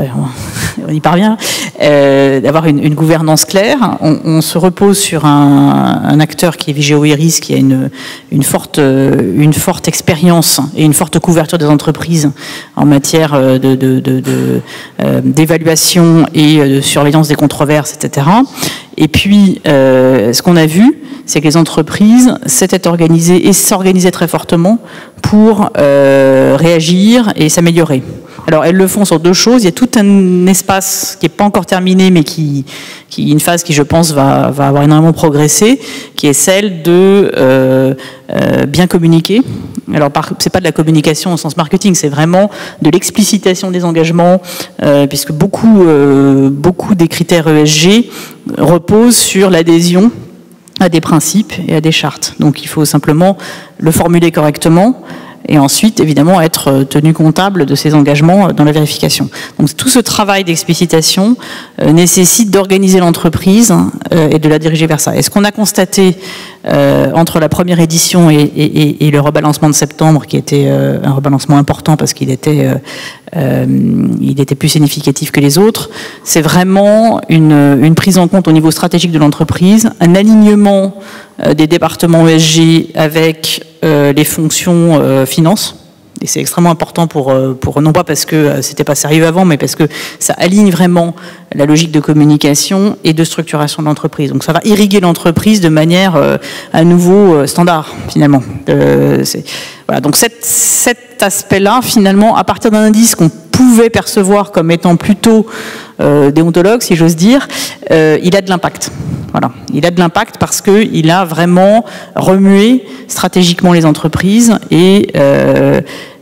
on y parvient, euh, d'avoir une, une gouvernance claire. On, on se repose sur un, un acteur qui est Vigeo Eiris, qui a une, une, forte, une forte expérience et une forte couverture des entreprises en matière de, de, de, de, euh, d'évaluation et de surveillance des controverses, et cetera. Et puis, euh, ce qu'on a vu, c'est que les entreprises s'étaient organisées et s'organisaient très fortement pour euh, réagir et s'améliorer. Alors, elles le font sur deux choses. Il y a tout un espace qui n'est pas encore terminé, mais qui, qui une phase qui, je pense, va, va avoir énormément progressé, qui est celle de euh, euh, bien communiquer. Alors, c'est pas de la communication au sens marketing, c'est vraiment de l'explicitation des engagements, euh, puisque beaucoup, euh, beaucoup des critères E S G reposent sur l'adhésion à des principes et à des chartes. Donc, il faut simplement le formuler correctement. Et ensuite, évidemment, être tenu comptable de ces engagements dans la vérification. Donc tout ce travail d'explicitation euh, nécessite d'organiser l'entreprise euh, et de la diriger vers ça. Et ce qu'on a constaté euh, entre la première édition et, et, et le rebalancement de septembre, qui était euh, un rebalancement important parce qu'il était, euh, euh, il était plus significatif que les autres, c'est vraiment une, une prise en compte au niveau stratégique de l'entreprise, un alignement euh, des départements E S G avec euh, les fonctions euh, finance. Et c'est extrêmement important pour, pour, non pas parce que c'était pas sérieux avant, mais parce que ça aligne vraiment la logique de communication et de structuration de l'entreprise. Donc ça va irriguer l'entreprise de manière euh, à nouveau euh, standard, finalement. Euh, voilà. Donc cette, cet aspect-là, finalement, à partir d'un indice qu'on pouvait percevoir comme étant plutôt euh, déontologue, si j'ose dire, euh, il a de l'impact. Voilà. Il a de l'impact parce qu'il a vraiment remué stratégiquement les entreprises et euh,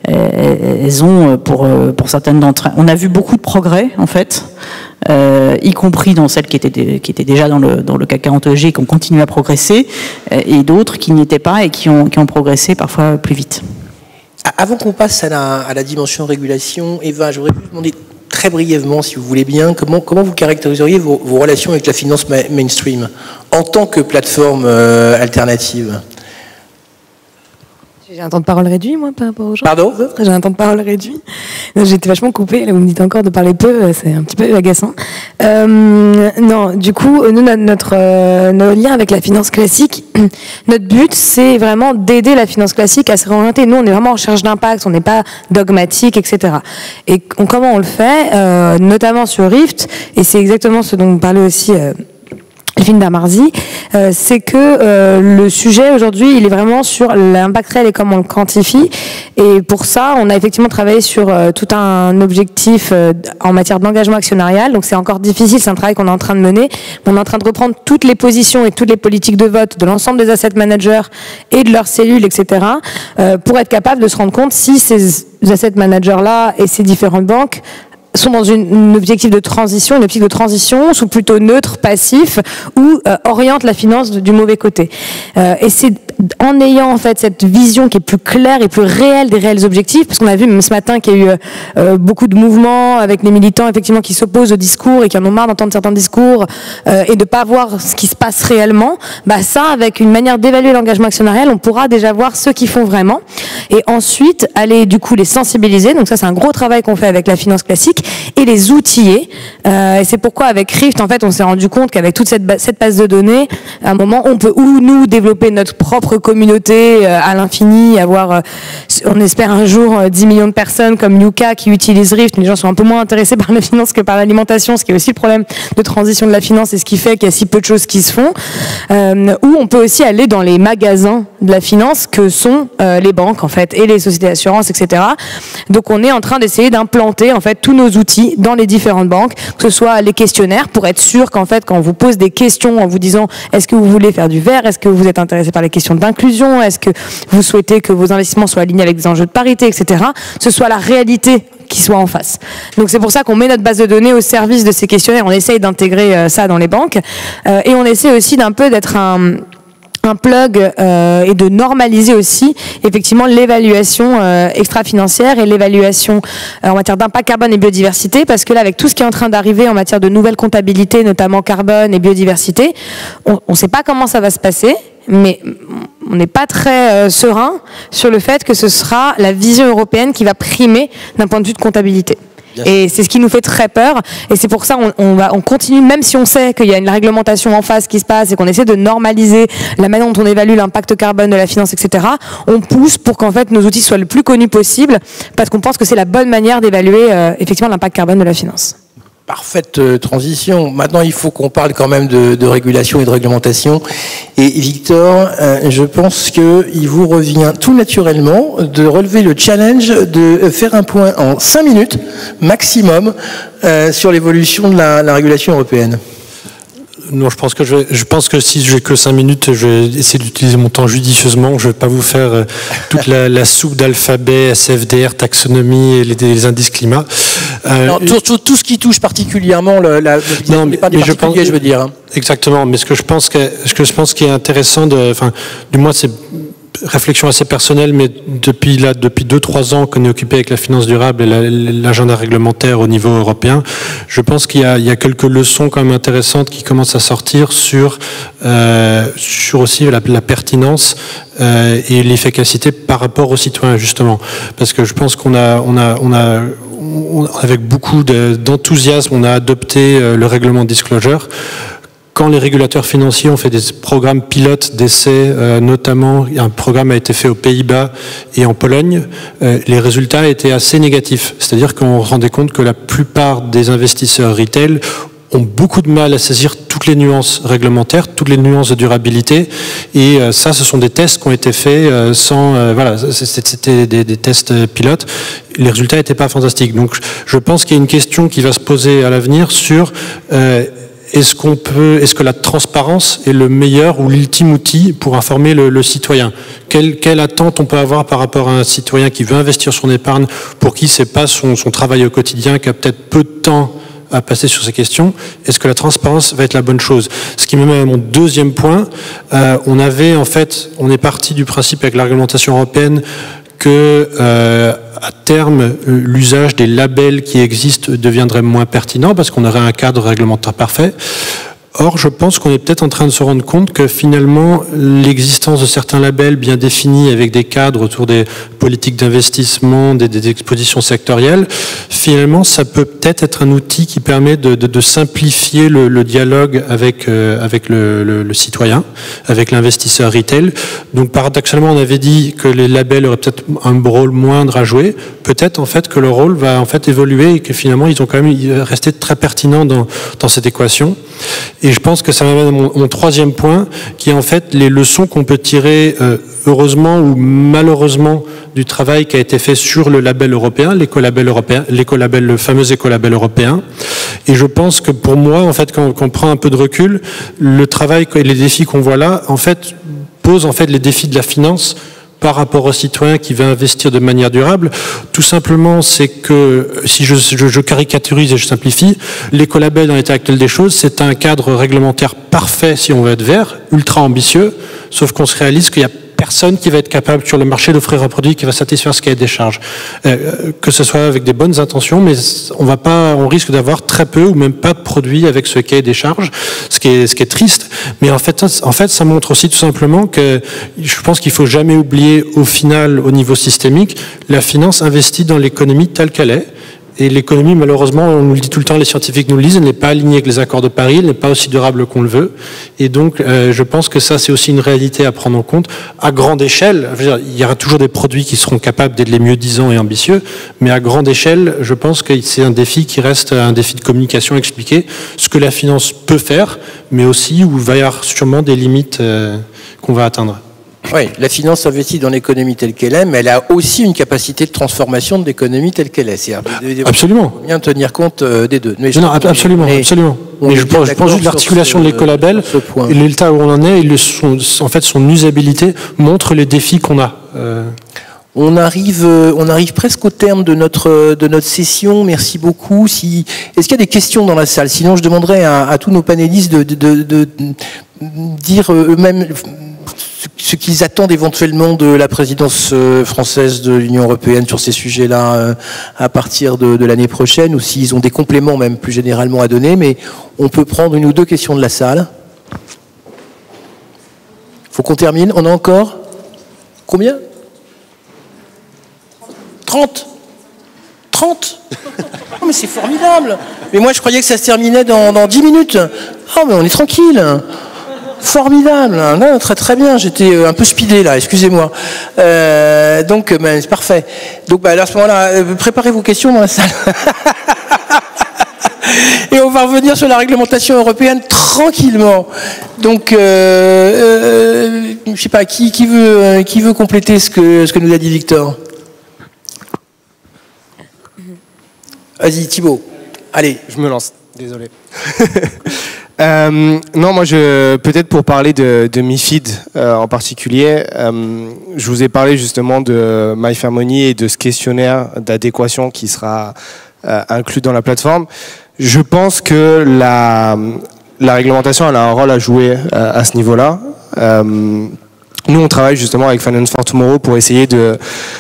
elles ont, pour, pour certaines d'entre elles, on a vu beaucoup de progrès en fait, euh, y compris dans celles qui étaient, qui étaient déjà dans le, dans le C A C quarante E S G et qui ont continué à progresser, et d'autres qui n'y étaient pas et qui ont, qui ont progressé parfois plus vite. Avant qu'on passe à la, à la dimension régulation, Eva, j'aurais pu vous demander très brièvement, si vous voulez bien, comment, comment vous caractériseriez vos, vos relations avec la finance ma mainstream en tant que plateforme euh, alternative? J'ai un temps de parole réduit, moi, par rapport aux gens. Pardon? J'ai un temps de parole réduit. J'ai été vachement coupée. Là, vous me dites encore de parler peu, c'est un petit peu agaçant. Euh, non, du coup, nous, notre, notre, euh, notre lien avec la finance classique, notre but, c'est vraiment d'aider la finance classique à se réorienter. Nous, on est vraiment en recherche d'impact, on n'est pas dogmatique, et cetera. Et on, comment on le fait, euh, notamment sur Rift, et c'est exactement ce dont vous parlez aussi, euh, Delphine Damarzi, euh, c'est que euh, le sujet aujourd'hui, il est vraiment sur l'impact réel et comment on le quantifie. Et pour ça, on a effectivement travaillé sur euh, tout un objectif euh, en matière d'engagement actionnarial. Donc c'est encore difficile, c'est un travail qu'on est en train de mener. On est en train de reprendre toutes les positions et toutes les politiques de vote de l'ensemble des asset managers et de leurs cellules, et cetera, euh, pour être capable de se rendre compte si ces asset managers-là et ces différentes banques sont dans une, un objectif de transition, une optique de transition, sont plutôt neutres, passifs, ou euh, orientent la finance de, du mauvais côté. Euh, et c'est en ayant en fait cette vision qui est plus claire et plus réelle des réels objectifs, parce qu'on a vu même ce matin qu'il y a eu euh, beaucoup de mouvements avec les militants effectivement qui s'opposent au discours et qui en ont marre d'entendre certains discours euh, et de pas voir ce qui se passe réellement. Bah ça, avec une manière d'évaluer l'engagement actionnarial, on pourra déjà voir ceux qui font vraiment, et ensuite aller du coup les sensibiliser. Donc ça, c'est un gros travail qu'on fait avec la finance classique, et les outiller. Euh, et c'est pourquoi avec Rift, en fait, on s'est rendu compte qu'avec toute cette, ba cette base de données, à un moment, on peut ou nous développer notre propre communauté euh, à l'infini, avoir, euh, on espère un jour, euh, dix millions de personnes comme Yuka qui utilisent Rift. Les gens sont un peu moins intéressés par la finance que par l'alimentation, ce qui est aussi le problème de transition de la finance et ce qui fait qu'il y a si peu de choses qui se font. Euh, ou on peut aussi aller dans les magasins de la finance que sont euh, les banques, en fait, et les sociétés d'assurance, et cetera. Donc on est en train d'essayer d'implanter en fait tous nos outils dans les différentes banques, que ce soit les questionnaires pour être sûr qu'en fait quand on vous pose des questions en vous disant est-ce que vous voulez faire du vert, est-ce que vous êtes intéressé par les questions d'inclusion, est-ce que vous souhaitez que vos investissements soient alignés avec des enjeux de parité, et cetera, ce soit la réalité qui soit en face. Donc c'est pour ça qu'on met notre base de données au service de ces questionnaires, on essaye d'intégrer euh, ça dans les banques, euh, et on essaie aussi d'un peu d'être un un plug euh, et de normaliser aussi effectivement l'évaluation euh, extra-financière et l'évaluation euh, en matière d'impact carbone et biodiversité, parce que là, avec tout ce qui est en train d'arriver en matière de nouvelle comptabilité, notamment carbone et biodiversité, on ne sait pas comment ça va se passer, mais on n'est pas très euh, serein sur le fait que ce sera la vision européenne qui va primer d'un point de vue de comptabilité. Et c'est ce qui nous fait très peur, et c'est pour ça on, on, va, on continue, même si on sait qu'il y a une réglementation en face qui se passe et qu'on essaie de normaliser la manière dont on évalue l'impact carbone de la finance, et cetera. On pousse pour qu'en fait nos outils soient le plus connus possible, parce qu'on pense que c'est la bonne manière d'évaluer euh, effectivement l'impact carbone de la finance. Parfaite euh, transition. Maintenant, il faut qu'on parle quand même de, de régulation et de réglementation. Et Victor, euh, je pense qu'il vous revient tout naturellement de relever le challenge de faire un point en cinq minutes maximum euh, sur l'évolution de la, la régulation européenne. Non, je pense que je, vais, je pense que si j'ai que cinq minutes, je vais essayer d'utiliser mon temps judicieusement. Je vais pas vous faire euh, toute la, la soupe d'alphabet, S F D R, taxonomie et les, les indices climat. Euh, non, tout, tout, tout ce qui touche particulièrement le, la, le non, mais, pas des mais je pense, je veux dire. Hein. Exactement. Mais ce que je pense que, ce que je pense qui est intéressant, de, enfin, du moins c'est réflexion assez personnelle, mais depuis là, depuis deux trois ans qu'on est occupé avec la finance durable et l'agenda réglementaire au niveau européen, je pense qu'il y a, il y a quelques leçons quand même intéressantes qui commencent à sortir sur euh, sur aussi la, la pertinence euh, et l'efficacité par rapport aux citoyens, justement, parce que je pense qu'on a on a on a on, avec beaucoup d'enthousiasme, on a adopté euh, le règlement disclosure. Quand les régulateurs financiers ont fait des programmes pilotes d'essais, euh, notamment un programme a été fait aux Pays-Bas et en Pologne, euh, les résultats étaient assez négatifs. C'est-à-dire qu'on se rendait compte que la plupart des investisseurs retail ont beaucoup de mal à saisir toutes les nuances réglementaires, toutes les nuances de durabilité, et euh, ça, ce sont des tests qui ont été faits euh, sans, euh, voilà, c'était des, des tests pilotes. Les résultats n'étaient pas fantastiques. Donc, je pense qu'il y a une question qui va se poser à l'avenir sur euh, Est-ce qu'on peut, est-ce que la transparence est le meilleur ou l'ultime outil pour informer le, le citoyen? Quelle, quelle attente on peut avoir par rapport à un citoyen qui veut investir son épargne, pour qui c'est pas son, son travail au quotidien, qui a peut-être peu de temps à passer sur ces questions? Est-ce que la transparence va être la bonne chose? Ce qui me met à mon deuxième point. Euh, on avait en fait, on est parti du principe avec la réglementation européenne que euh, à terme, l'usage des labels qui existent deviendrait moins pertinent parce qu'on aurait un cadre réglementaire parfait. Or, je pense qu'on est peut-être en train de se rendre compte que finalement, l'existence de certains labels bien définis avec des cadres autour des politiques d'investissement, des, des expositions sectorielles, finalement, ça peut peut-être être un outil qui permet de, de, de simplifier le, le dialogue avec, euh, avec le, le, le citoyen, avec l'investisseur retail. Donc, paradoxalement, on avait dit que les labels auraient peut-être un rôle moindre à jouer. Peut-être, en fait, que le rôle va en fait évoluer et que finalement, ils ont quand même resté très pertinents dans, dans cette équation. Et je pense que ça m'amène à mon, mon troisième point, qui est en fait les leçons qu'on peut tirer, euh, heureusement ou malheureusement, du travail qui a été fait sur le label européen, l'écolabel européen, l'écolabel, le fameux écolabel européen. Et je pense que pour moi, en fait, quand, quand on prend un peu de recul, le travail et les défis qu'on voit là, en fait, posent en fait les défis de la finance par rapport au citoyen qui veut investir de manière durable. Tout simplement, c'est que, si je, je, je caricaturise et je simplifie, l'écolabel dans l'état actuel des choses, c'est un cadre réglementaire parfait si on veut être vert, ultra ambitieux, sauf qu'on se réalise qu'il y a personne qui va être capable sur le marché d'offrir un produit qui va satisfaire ce cahier des charges. Euh, que ce soit avec des bonnes intentions, mais on va pas, on risque d'avoir très peu ou même pas de produits avec ce cahier des charges, ce qui est, ce qui est triste. Mais en fait, en fait, ça montre aussi tout simplement que je pense qu'il faut jamais oublier au final, au niveau systémique, la finance investit dans l'économie telle qu'elle est. Et l'économie, malheureusement, on nous le dit tout le temps, les scientifiques nous le disent, elle n'est pas alignée avec les accords de Paris, elle n'est pas aussi durable qu'on le veut. Et donc, euh, je pense que ça, c'est aussi une réalité à prendre en compte. À grande échelle, je veux dire, il y aura toujours des produits qui seront capables d'être les mieux disants et ambitieux, mais à grande échelle, je pense que c'est un défi qui reste un défi de communication, expliquer ce que la finance peut faire, mais aussi où il va y avoir sûrement des limites euh, qu'on va atteindre. Oui, la finance investit dans l'économie telle qu'elle est, mais elle a aussi une capacité de transformation de l'économie telle qu'elle est. C'est absolument. Bien tenir compte des deux. Mais non, absolument, mais absolument. Mais je pense, je pense juste l'articulation de l'écolabel et l'état où on en est, et le, son, en fait, son usabilité montre les défis qu'on a. Euh... On arrive, on arrive presque au terme de notre de notre session. Merci beaucoup. Si, est-ce qu'il y a des questions dans la salle? Sinon, je demanderais à, à tous nos panélistes de, de, de, de dire eux-mêmes ce qu'ils attendent éventuellement de la présidence française de l'Union européenne sur ces sujets-là à partir de, de l'année prochaine, ou s'ils ont des compléments même plus généralement à donner. Mais on peut prendre une ou deux questions de la salle. Faut qu'on termine. On a encore combien? trente trente Oh, mais c'est formidable. Mais moi, je croyais que ça se terminait dans, dans dix minutes. Oh, mais on est tranquille. Formidable. Non, très très bien. J'étais un peu speedé là, excusez-moi. Euh, donc, ben, c'est parfait. Donc, ben, à ce moment-là, euh, préparez vos questions dans la salle. Et on va revenir sur la réglementation européenne tranquillement. Donc, euh, euh, je sais pas, qui, qui, veut, qui veut compléter ce que, ce que nous a dit Victor? Vas-y, Thibaut. Allez. Je me lance. Désolé. euh, non, moi, je peut-être pour parler de, de MiFID euh, en particulier, euh, je vous ai parlé justement de My Fair Money et de ce questionnaire d'adéquation qui sera euh, inclus dans la plateforme. Je pense que la, la réglementation elle a un rôle à jouer euh, à ce niveau-là. Euh, nous, on travaille justement avec Finance for Tomorrow pour essayer de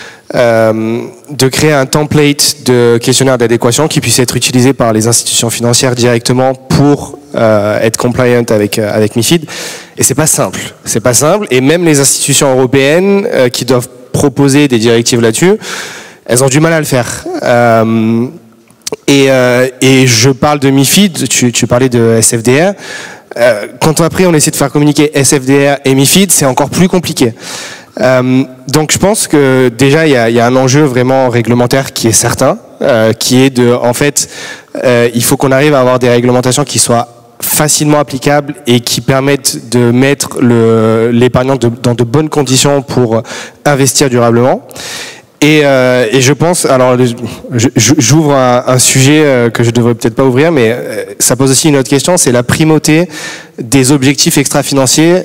Euh, de créer un template de questionnaire d'adéquation qui puisse être utilisé par les institutions financières directement pour euh, être compliant avec euh, avec MiFID. Et c'est pas simple. C'est pas simple. Et même les institutions européennes euh, qui doivent proposer des directives là-dessus, elles ont du mal à le faire. Euh, et, euh, et je parle de MiFID. Tu, tu parlais de S F D R. Euh, quand après on essaie de faire communiquer S F D R et MiFID, c'est encore plus compliqué. Euh, donc je pense que déjà il y a, y a un enjeu vraiment réglementaire qui est certain, euh, qui est de, en fait, euh, il faut qu'on arrive à avoir des réglementations qui soient facilement applicables et qui permettent de mettre le, l'épargnant de, dans de bonnes conditions pour investir durablement. Et, euh, et je pense, alors je, j'ouvre un, un sujet que je devrais peut-être pas ouvrir, mais ça pose aussi une autre question, c'est la primauté des objectifs extra-financiers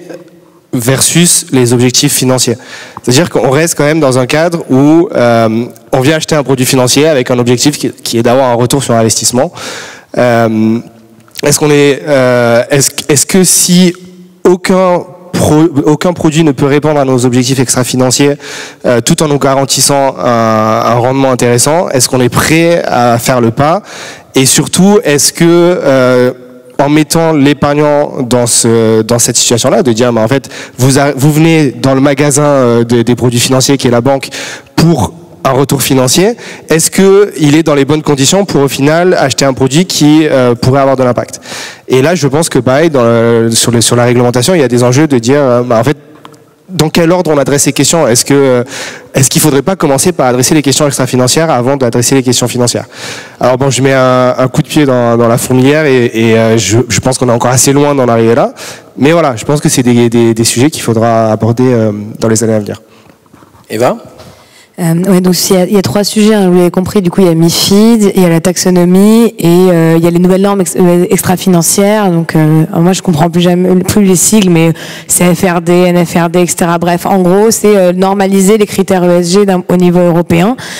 versus les objectifs financiers. C'est-à-dire qu'on reste quand même dans un cadre où euh, on vient acheter un produit financier avec un objectif qui, qui est d'avoir un retour sur investissement. Euh, est-ce qu'on est, euh, est-ce, est-ce que si aucun pro, aucun produit ne peut répondre à nos objectifs extra-financiers euh, tout en nous garantissant un, un rendement intéressant, est-ce qu'on est prêt à faire le pas? Et surtout, est-ce que euh, en mettant l'épargnant dans ce dans cette situation-là, de dire, mais en fait, vous a, vous venez dans le magasin de, des produits financiers qui est la banque pour un retour financier, est-ce que il est dans les bonnes conditions pour au final acheter un produit qui euh, pourrait avoir de l'impact? Et là, je pense que pareil, dans le, sur, le, sur la réglementation, il y a des enjeux de dire, euh, bah, en fait, dans quel ordre on adresse ces questions? Est-ce que est-ce qu'il faudrait pas commencer par adresser les questions extra-financières avant d'adresser les questions financières? Alors bon, je mets un, un coup de pied dans, dans la fourmilière et, et euh, je, je pense qu'on est encore assez loin d'en arriver là. Mais voilà, je pense que c'est des, des, des sujets qu'il faudra aborder euh, dans les années à venir. Eva? Euh, ouais, donc il y, a, il y a trois sujets, hein, vous l'avez compris, du coup il y a MiFID, il y a la taxonomie et euh, il y a les nouvelles normes ex, euh, extra-financières. Donc euh, moi je comprends plus jamais plus les sigles, mais c'est F R D, N F R D, et cetera. Bref, en gros c'est euh, normaliser les critères E S G au niveau européen.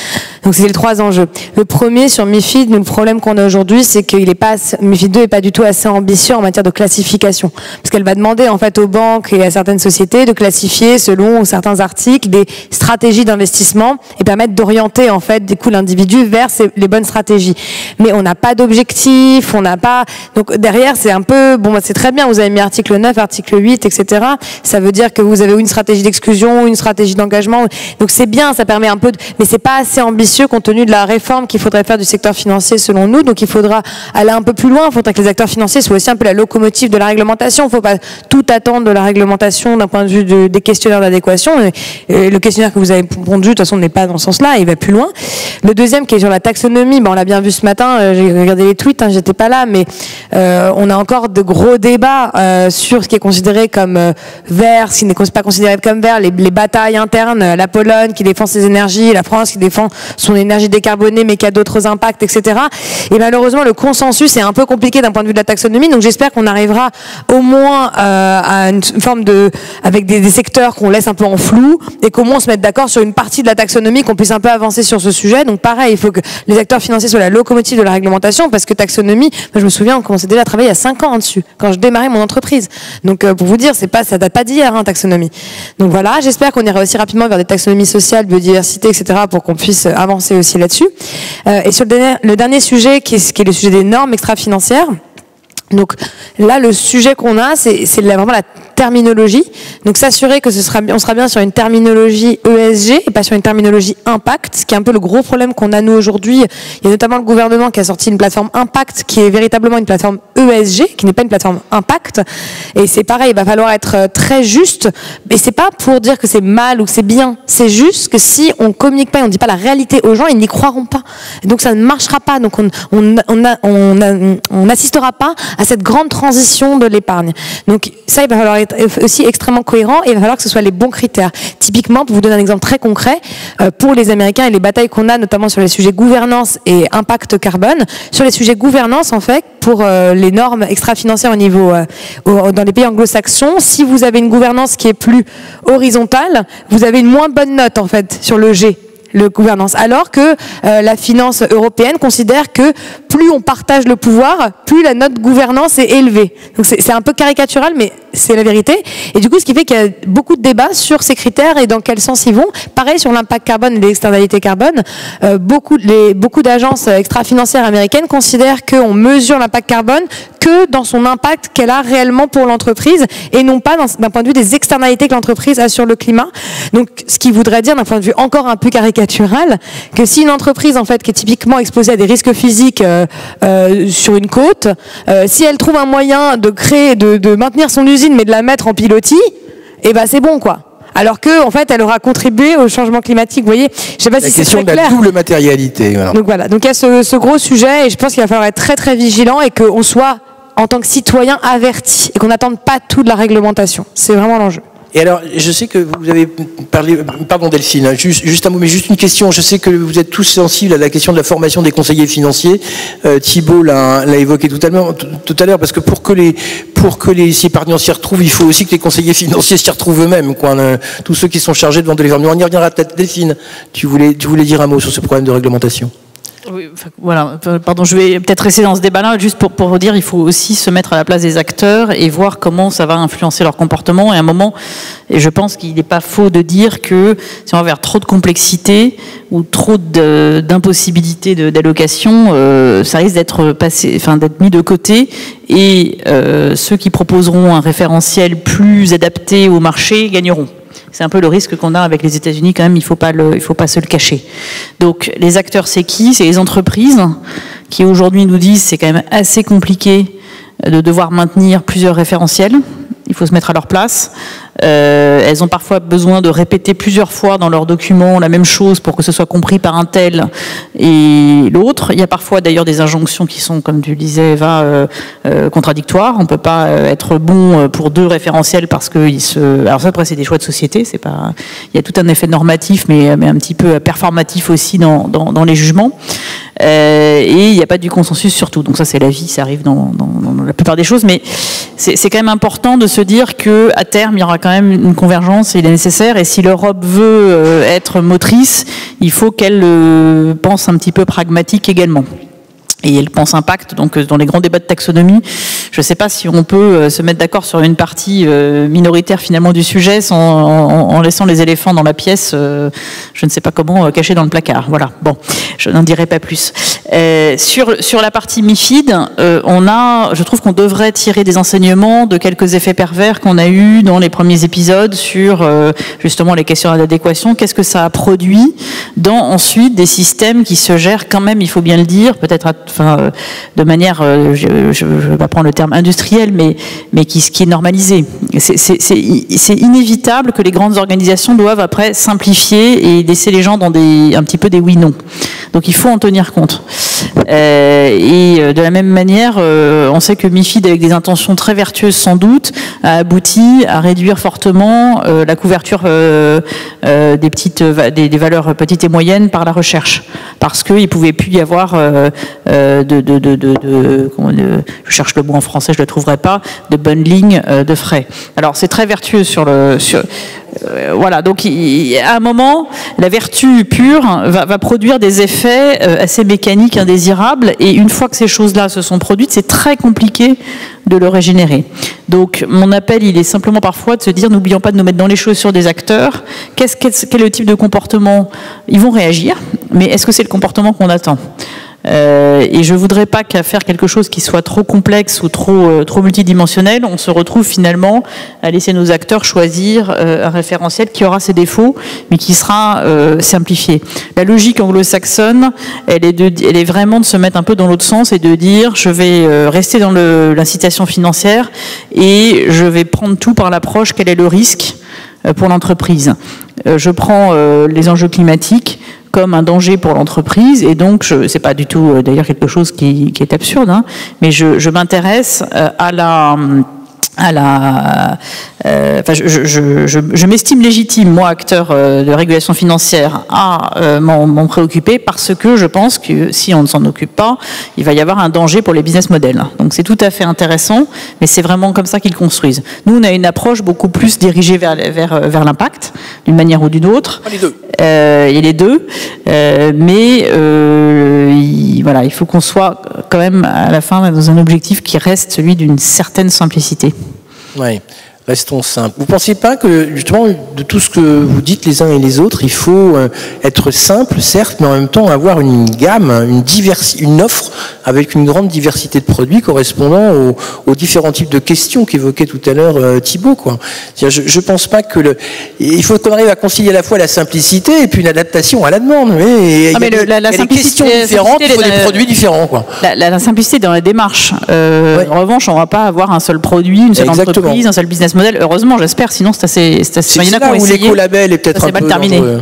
Donc c'est les trois enjeux. Le premier sur MiFID, nous, le problème qu'on a aujourd'hui, c'est qu'il est pas MiFID deux est pas du tout assez ambitieux en matière de classification, parce qu'elle va demander en fait aux banques et à certaines sociétés de classifier selon certains articles des stratégies d'investissement et permettre d'orienter en fait du coup l'individu vers ces, les bonnes stratégies. Mais on n'a pas d'objectif, on n'a pas. Donc derrière c'est un peu bon, c'est très bien. Vous avez mis article neuf, article huit, et cetera. Ça veut dire que vous avez une stratégie d'exclusion, une stratégie d'engagement. Donc c'est bien, ça permet un peu, de... mais c'est pas assez ambitieux compte tenu de la réforme qu'il faudrait faire du secteur financier selon nous. Donc il faudra aller un peu plus loin. Il faudrait que les acteurs financiers soient aussi un peu la locomotive de la réglementation. Il ne faut pas tout attendre de la réglementation d'un point de vue de, des questionnaires d'adéquation. Le questionnaire que vous avez pondu, de toute façon, n'est pas dans ce sens-là. Il va plus loin. Le deuxième, qui est sur la taxonomie, ben, on l'a bien vu ce matin. Euh, J'ai regardé les tweets, hein, j'étais pas là, mais euh, on a encore de gros débats euh, sur ce qui est considéré comme euh, vert, ce qui n'est pas considéré comme vert, les, les batailles internes, la Pologne qui défend ses énergies, la France qui défend son énergie décarbonée, mais qui a d'autres impacts, et cetera. Et malheureusement, le consensus est un peu compliqué d'un point de vue de la taxonomie. Donc j'espère qu'on arrivera au moins euh, à une forme de, avec des, des secteurs qu'on laisse un peu en flou, et qu'au moins on se mette d'accord sur une partie de la taxonomie, qu'on puisse un peu avancer sur ce sujet. Donc pareil, il faut que les acteurs financiers soient la locomotive de la réglementation, parce que taxonomie, moi je me souviens, on commençait déjà à travailler il y a cinq ans dessus, quand je démarrais mon entreprise. Donc euh, pour vous dire, c'est pas, ça date pas d'hier, hein, taxonomie. Donc voilà, j'espère qu'on ira aussi rapidement vers des taxonomies sociales, biodiversité, et cetera, pour qu'on puisse avancer aussi là-dessus. Euh, et sur le dernier, le dernier sujet, qui est, qui est le sujet des normes extra-financières. Donc là, le sujet qu'on a, c'est vraiment la terminologie. Donc s'assurer que ce sera, on sera bien sur une terminologie E S G et pas sur une terminologie impact, ce qui est un peu le gros problème qu'on a nous aujourd'hui. Il y a notamment le gouvernement qui a sorti une plateforme impact qui est véritablement une plateforme E S G, qui n'est pas une plateforme impact. Et c'est pareil, il va falloir être très juste. Et c'est pas pour dire que c'est mal ou que c'est bien. C'est juste que si on communique pas et on dit pas la réalité aux gens, ils n'y croiront pas. Et donc ça ne marchera pas. Donc on on on on on n'assistera pas à cette grande transition de l'épargne. Donc ça, il va falloir être aussi extrêmement cohérent et il va falloir que ce soit les bons critères. Typiquement, pour vous donner un exemple très concret, euh, pour les Américains et les batailles qu'on a, notamment sur les sujets gouvernance et impact carbone, sur les sujets gouvernance, en fait, pour euh, les normes extra-financières au niveau euh, au, dans les pays anglo-saxons, si vous avez une gouvernance qui est plus horizontale, vous avez une moins bonne note, en fait, sur le G. Le gouvernance, alors que euh, la finance européenne considère que plus on partage le pouvoir, plus la note gouvernance est élevée. Donc c'est un peu caricatural, mais c'est la vérité. Et du coup, ce qui fait qu'il y a beaucoup de débats sur ces critères et dans quel sens ils vont. Pareil sur l'impact carbone et les externalités carbone. Euh, beaucoup les, beaucoup d'agences extra-financières américaines considèrent qu'on mesure l'impact carbone que dans son impact qu'elle a réellement pour l'entreprise et non pas d'un point de vue des externalités que l'entreprise a sur le climat. Donc, ce qui voudrait dire d'un point de vue encore un peu caricatural, que si une entreprise en fait qui est typiquement exposée à des risques physiques euh, euh, sur une côte, euh, si elle trouve un moyen de créer, de, de maintenir son usine mais de la mettre en pilotis, eh ben c'est bon quoi. Alors que en fait elle aura contribué au changement climatique. Vous voyez, je sais pas la si c'est très clair. La question de la double matérialité. Voilà. Donc voilà, donc il y a ce, ce gros sujet et je pense qu'il va falloir être très très vigilant et qu'on soit en tant que citoyen averti et qu'on n'attende pas tout de la réglementation. C'est vraiment l'enjeu. Et alors, je sais que vous avez parlé, pardon Delphine, juste, juste un mot, mais juste une question. Je sais que vous êtes tous sensibles à la question de la formation des conseillers financiers. Euh, Thibault l'a évoqué tout à l'heure, tout à l'heure, parce que pour que les pour que les épargnants s'y retrouvent, il faut aussi que les conseillers financiers s'y retrouvent eux-mêmes, quoi. Tous ceux qui sont chargés de vendre les épargnants. On y reviendra peut-être. Delphine, tu voulais tu voulais dire un mot sur ce problème de réglementation. Oui, voilà, pardon, je vais peut-être rester dans ce débat-là, juste pour, pour dire, il faut aussi se mettre à la place des acteurs et voir comment ça va influencer leur comportement. Et à un moment, et je pense qu'il n'est pas faux de dire que si on va vers trop de complexité ou trop d'impossibilité d'allocation, euh, ça risque d'être passé, enfin d'être mis de côté. Et euh, ceux qui proposeront un référentiel plus adapté au marché gagneront. C'est un peu le risque qu'on a avec les États-Unis quand même, il faut pas le, il faut pas se le cacher. Donc les acteurs, c'est qui? C'est les entreprises qui aujourd'hui nous disent c'est quand même assez compliqué de devoir maintenir plusieurs référentiels. Il faut se mettre à leur place. Euh, elles ont parfois besoin de répéter plusieurs fois dans leurs documents la même chose pour que ce soit compris par un tel et l'autre. Il y a parfois d'ailleurs des injonctions qui sont, comme tu le disais Eva, euh, euh, contradictoires. On ne peut pas être bon pour deux référentiels parce que ils se... Alors ça, après, c'est des choix de société. C'est pas... Il y a tout un effet normatif, mais, mais un petit peu performatif aussi dans, dans, dans les jugements. euh, et il n'y a pas du consensus sur tout. Donc ça, c'est la vie, ça arrive dans, dans, dans la plupart des choses, mais c'est, c'est quand même important de se dire que à terme, il y aura quand même une convergence, et il est nécessaire. Et si l'Europe veut euh, être motrice, il faut qu'elle euh, pense un petit peu pragmatique également. Et elle pense impact, donc dans les grands débats de taxonomie, je ne sais pas si on peut se mettre d'accord sur une partie minoritaire finalement du sujet sans, en, en laissant les éléphants dans la pièce, je ne sais pas comment, cachés dans le placard. Voilà, bon, je n'en dirai pas plus. Euh, sur, sur la partie MiFID, euh, on a, je trouve qu'on devrait tirer des enseignements de quelques effets pervers qu'on a eus dans les premiers épisodes sur euh, justement les questions d'adéquation. Qu'est-ce que ça a produit dans ensuite des systèmes qui se gèrent quand même, il faut bien le dire, peut-être à Enfin, euh, de manière, euh, je ne vais pas prendre le terme industriel, mais, mais qui, qui est normalisé. C'est, c'est, c'est, c'est inévitable que les grandes organisations doivent après simplifier et laisser les gens dans des, un petit peu des oui-non. Donc il faut en tenir compte. Euh, et de la même manière, euh, on sait que MiFID, avec des intentions très vertueuses sans doute, a abouti à réduire fortement euh, la couverture euh, euh, des, petites, des, des valeurs petites et moyennes par la recherche. Parce qu'il ne pouvait plus y avoir... Euh, De, de, de, de, de, comment, de, je cherche le mot en français, je ne le trouverai pas, de bundling euh, de frais. Alors c'est très vertueux sur le... Sur, euh, voilà, donc il, à un moment, la vertu pure va, va produire des effets euh, assez mécaniques, indésirables, et une fois que ces choses-là se sont produites, c'est très compliqué de le régénérer. Donc mon appel, il est simplement parfois de se dire, n'oublions pas de nous mettre dans les chaussures des acteurs. Qu'est-ce, qu'est-ce, quel est le type de comportement? Ils vont réagir, mais est-ce que c'est le comportement qu'on attend? Euh, et je voudrais pas qu'à faire quelque chose qui soit trop complexe ou trop euh, trop multidimensionnel, on se retrouve finalement à laisser nos acteurs choisir euh, un référentiel qui aura ses défauts, mais qui sera euh, simplifié. La logique anglo-saxonne, elle est de, elle est vraiment de se mettre un peu dans l'autre sens et de dire, je vais euh, rester dans le, l'incitation financière et je vais prendre tout par l'approche, quel est le risque euh, pour l'entreprise. Euh, je prends euh, les enjeux climatiques comme un danger pour l'entreprise, et donc je, c'est pas du tout euh, d'ailleurs quelque chose qui, qui est absurde, hein, mais je, je m'intéresse euh, à la à la, euh, enfin, je, je, je, je m'estime légitime, moi, acteur euh, de régulation financière, à euh, m'en, m'en préoccuper parce que je pense que si on ne s'en occupe pas, il va y avoir un danger pour les business models. Donc c'est tout à fait intéressant, mais c'est vraiment comme ça qu'ils construisent. Nous, on a une approche beaucoup plus dirigée vers, vers, vers l'impact, d'une manière ou d'une autre. Les deux. Euh, et les deux, euh, mais euh, il, voilà, il faut qu'on soit quand même à la fin dans un objectif qui reste celui d'une certaine simplicité. Oui, restons simples. Vous ne pensez pas que, justement, de tout ce que vous dites les uns et les autres, il faut être simple, certes, mais en même temps avoir une gamme, une, diversi- une offre avec une grande diversité de produits correspondant aux, aux différents types de questions qu'évoquait tout à l'heure euh, Thibault, quoi. C'est-à-dire, je ne pense pas que le... Il faut qu'on arrive à concilier à la fois la simplicité et puis une adaptation à la demande. Mais ah, mais il y a, le, la, la il y a des questions différentes, il faut des produits différents, quoi. La, la, la simplicité dans la démarche. Euh, ouais. En revanche, on ne va pas avoir un seul produit, une seule Exactement. entreprise, un seul business model. Heureusement, j'espère, sinon c'est assez... C'est, assez, c'est là où l'écolabel est peut-être un peu terminé. dangereux.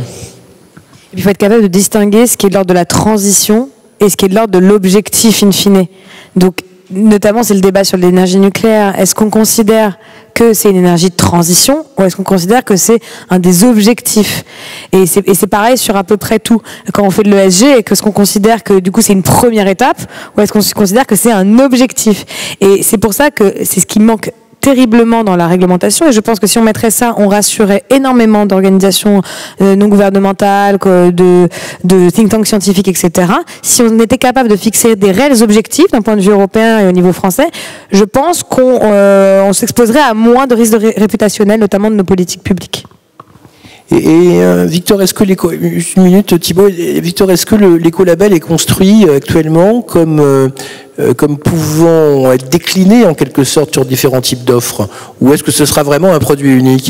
Il faut être capable de distinguer ce qui est de l'ordre de la transition et ce qui est de l'ordre de l'objectif in fine. Donc, notamment, c'est le débat sur l'énergie nucléaire. Est-ce qu'on considère que c'est une énergie de transition ou est-ce qu'on considère que c'est un des objectifs? Et c'est, et c'est pareil sur à peu près tout. Quand on fait de l'E S G, est-ce qu'on considère que du coup c'est une première étape ou est-ce qu'on considère que c'est un objectif? Et c'est pour ça que c'est ce qui manque terriblement dans la réglementation, et je pense que si on mettrait ça, on rassurerait énormément d'organisations euh, non gouvernementales, de, de think tanks scientifiques, et cetera. Si on était capable de fixer des réels objectifs d'un point de vue européen et au niveau français, je pense qu'on euh, on s'exposerait à moins de risques de ré- réputationnels, notamment de nos politiques publiques. Et, et euh, Victor, est-ce que l'éco, une minute, Thibault, Victor, est-ce que le, l'écolabel est construit actuellement comme euh, comme pouvant être décliné en quelque sorte sur différents types d'offres, ou est-ce que ce sera vraiment un produit unique?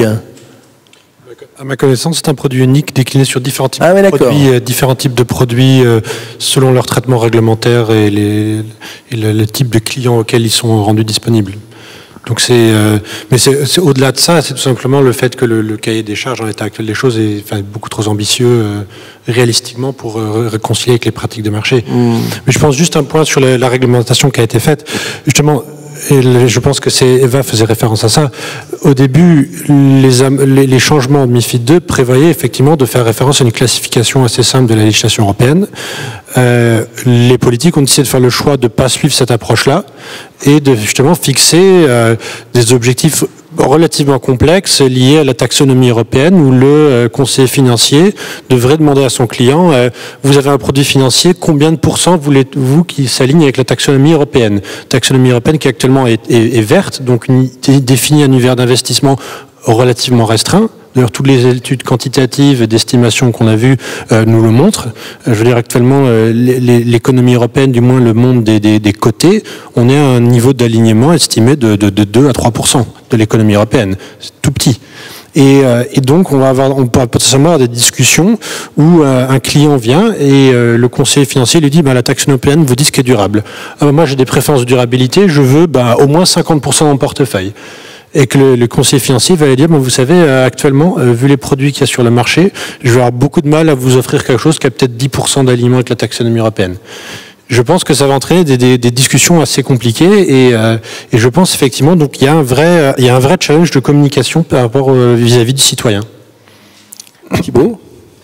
À ma connaissance, c'est un produit unique décliné sur différents types ah, de produits, euh, différents types de produits euh, selon leur traitement réglementaire et, les, et le, le type de clients auxquels ils sont rendus disponibles. Donc c'est, euh, mais c'est, c'est au-delà de ça, c'est tout simplement le fait que le, le cahier des charges en l'état actuel des choses est enfin, beaucoup trop ambitieux euh, réalistiquement pour euh, réconcilier avec les pratiques de marché. Mmh. Mais je pense juste un point sur la, la réglementation qui a été faite. Justement, et je pense que c'est Eva faisait référence à ça, au début, les, les, les changements de MiFID deux prévoyaient effectivement de faire référence à une classification assez simple de la législation européenne. Euh, les politiques ont décidé de faire le choix de ne pas suivre cette approche-là et de justement fixer euh, des objectifs relativement complexes liés à la taxonomie européenne où le euh, conseiller financier devrait demander à son client euh, vous avez un produit financier, combien de pourcents voulez-vous qui s'aligne avec la taxonomie européenne? Taxonomie européenne qui actuellement est, est, est verte, donc une, définit un univers d'investissement relativement restreint. D'ailleurs, toutes les études quantitatives d'estimation qu'on a vues euh, nous le montrent. Euh, je veux dire, actuellement, euh, l'économie européenne, du moins le monde des, des, des cotés, on est à un niveau d'alignement estimé de, de, de deux à trois pour cent de l'économie européenne. C'est tout petit. Et, euh, et donc, on va avoir, on pourra potentiellement avoir des discussions où euh, un client vient et euh, le conseiller financier lui dit bah, la taxonomie européenne vous dit ce qui est durable. Ah, bah, moi, j'ai des préférences de durabilité, je veux bah, au moins cinquante pour cent dans mon portefeuille. Et que le, le conseiller financier va lui dire, bon, vous savez, euh, actuellement, euh, vu les produits qu'il y a sur le marché, je vais avoir beaucoup de mal à vous offrir quelque chose qui a peut-être dix pour cent d'alignement avec la taxonomie européenne. Je pense que ça va entraîner des, des, des discussions assez compliquées et, euh, et je pense effectivement, donc, il y a un vrai, il y a un vrai challenge de communication par rapport euh, vis-à-vis du citoyen. Thibault ?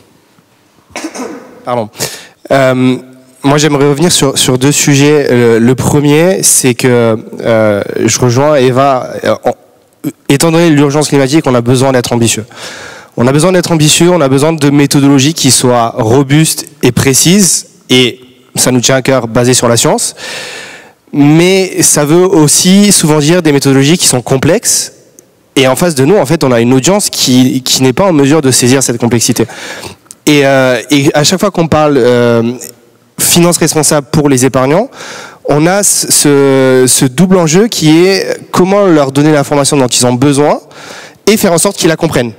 Pardon. Euh, Moi, j'aimerais revenir sur, sur deux sujets. Le, le premier, c'est que euh, je rejoins Eva. En, étant donné l'urgence climatique, on a besoin d'être ambitieux. On a besoin d'être ambitieux, on a besoin de méthodologies qui soient robustes et précises, et ça nous tient à cœur, basées sur la science. Mais ça veut aussi souvent dire des méthodologies qui sont complexes, et en face de nous, en fait, on a une audience qui, qui n'est pas en mesure de saisir cette complexité. Et, euh, et à chaque fois qu'on parle euh, finance responsable pour les épargnants, on a ce, ce double enjeu qui est comment leur donner l'information dont ils ont besoin et faire en sorte qu'ils la comprennent.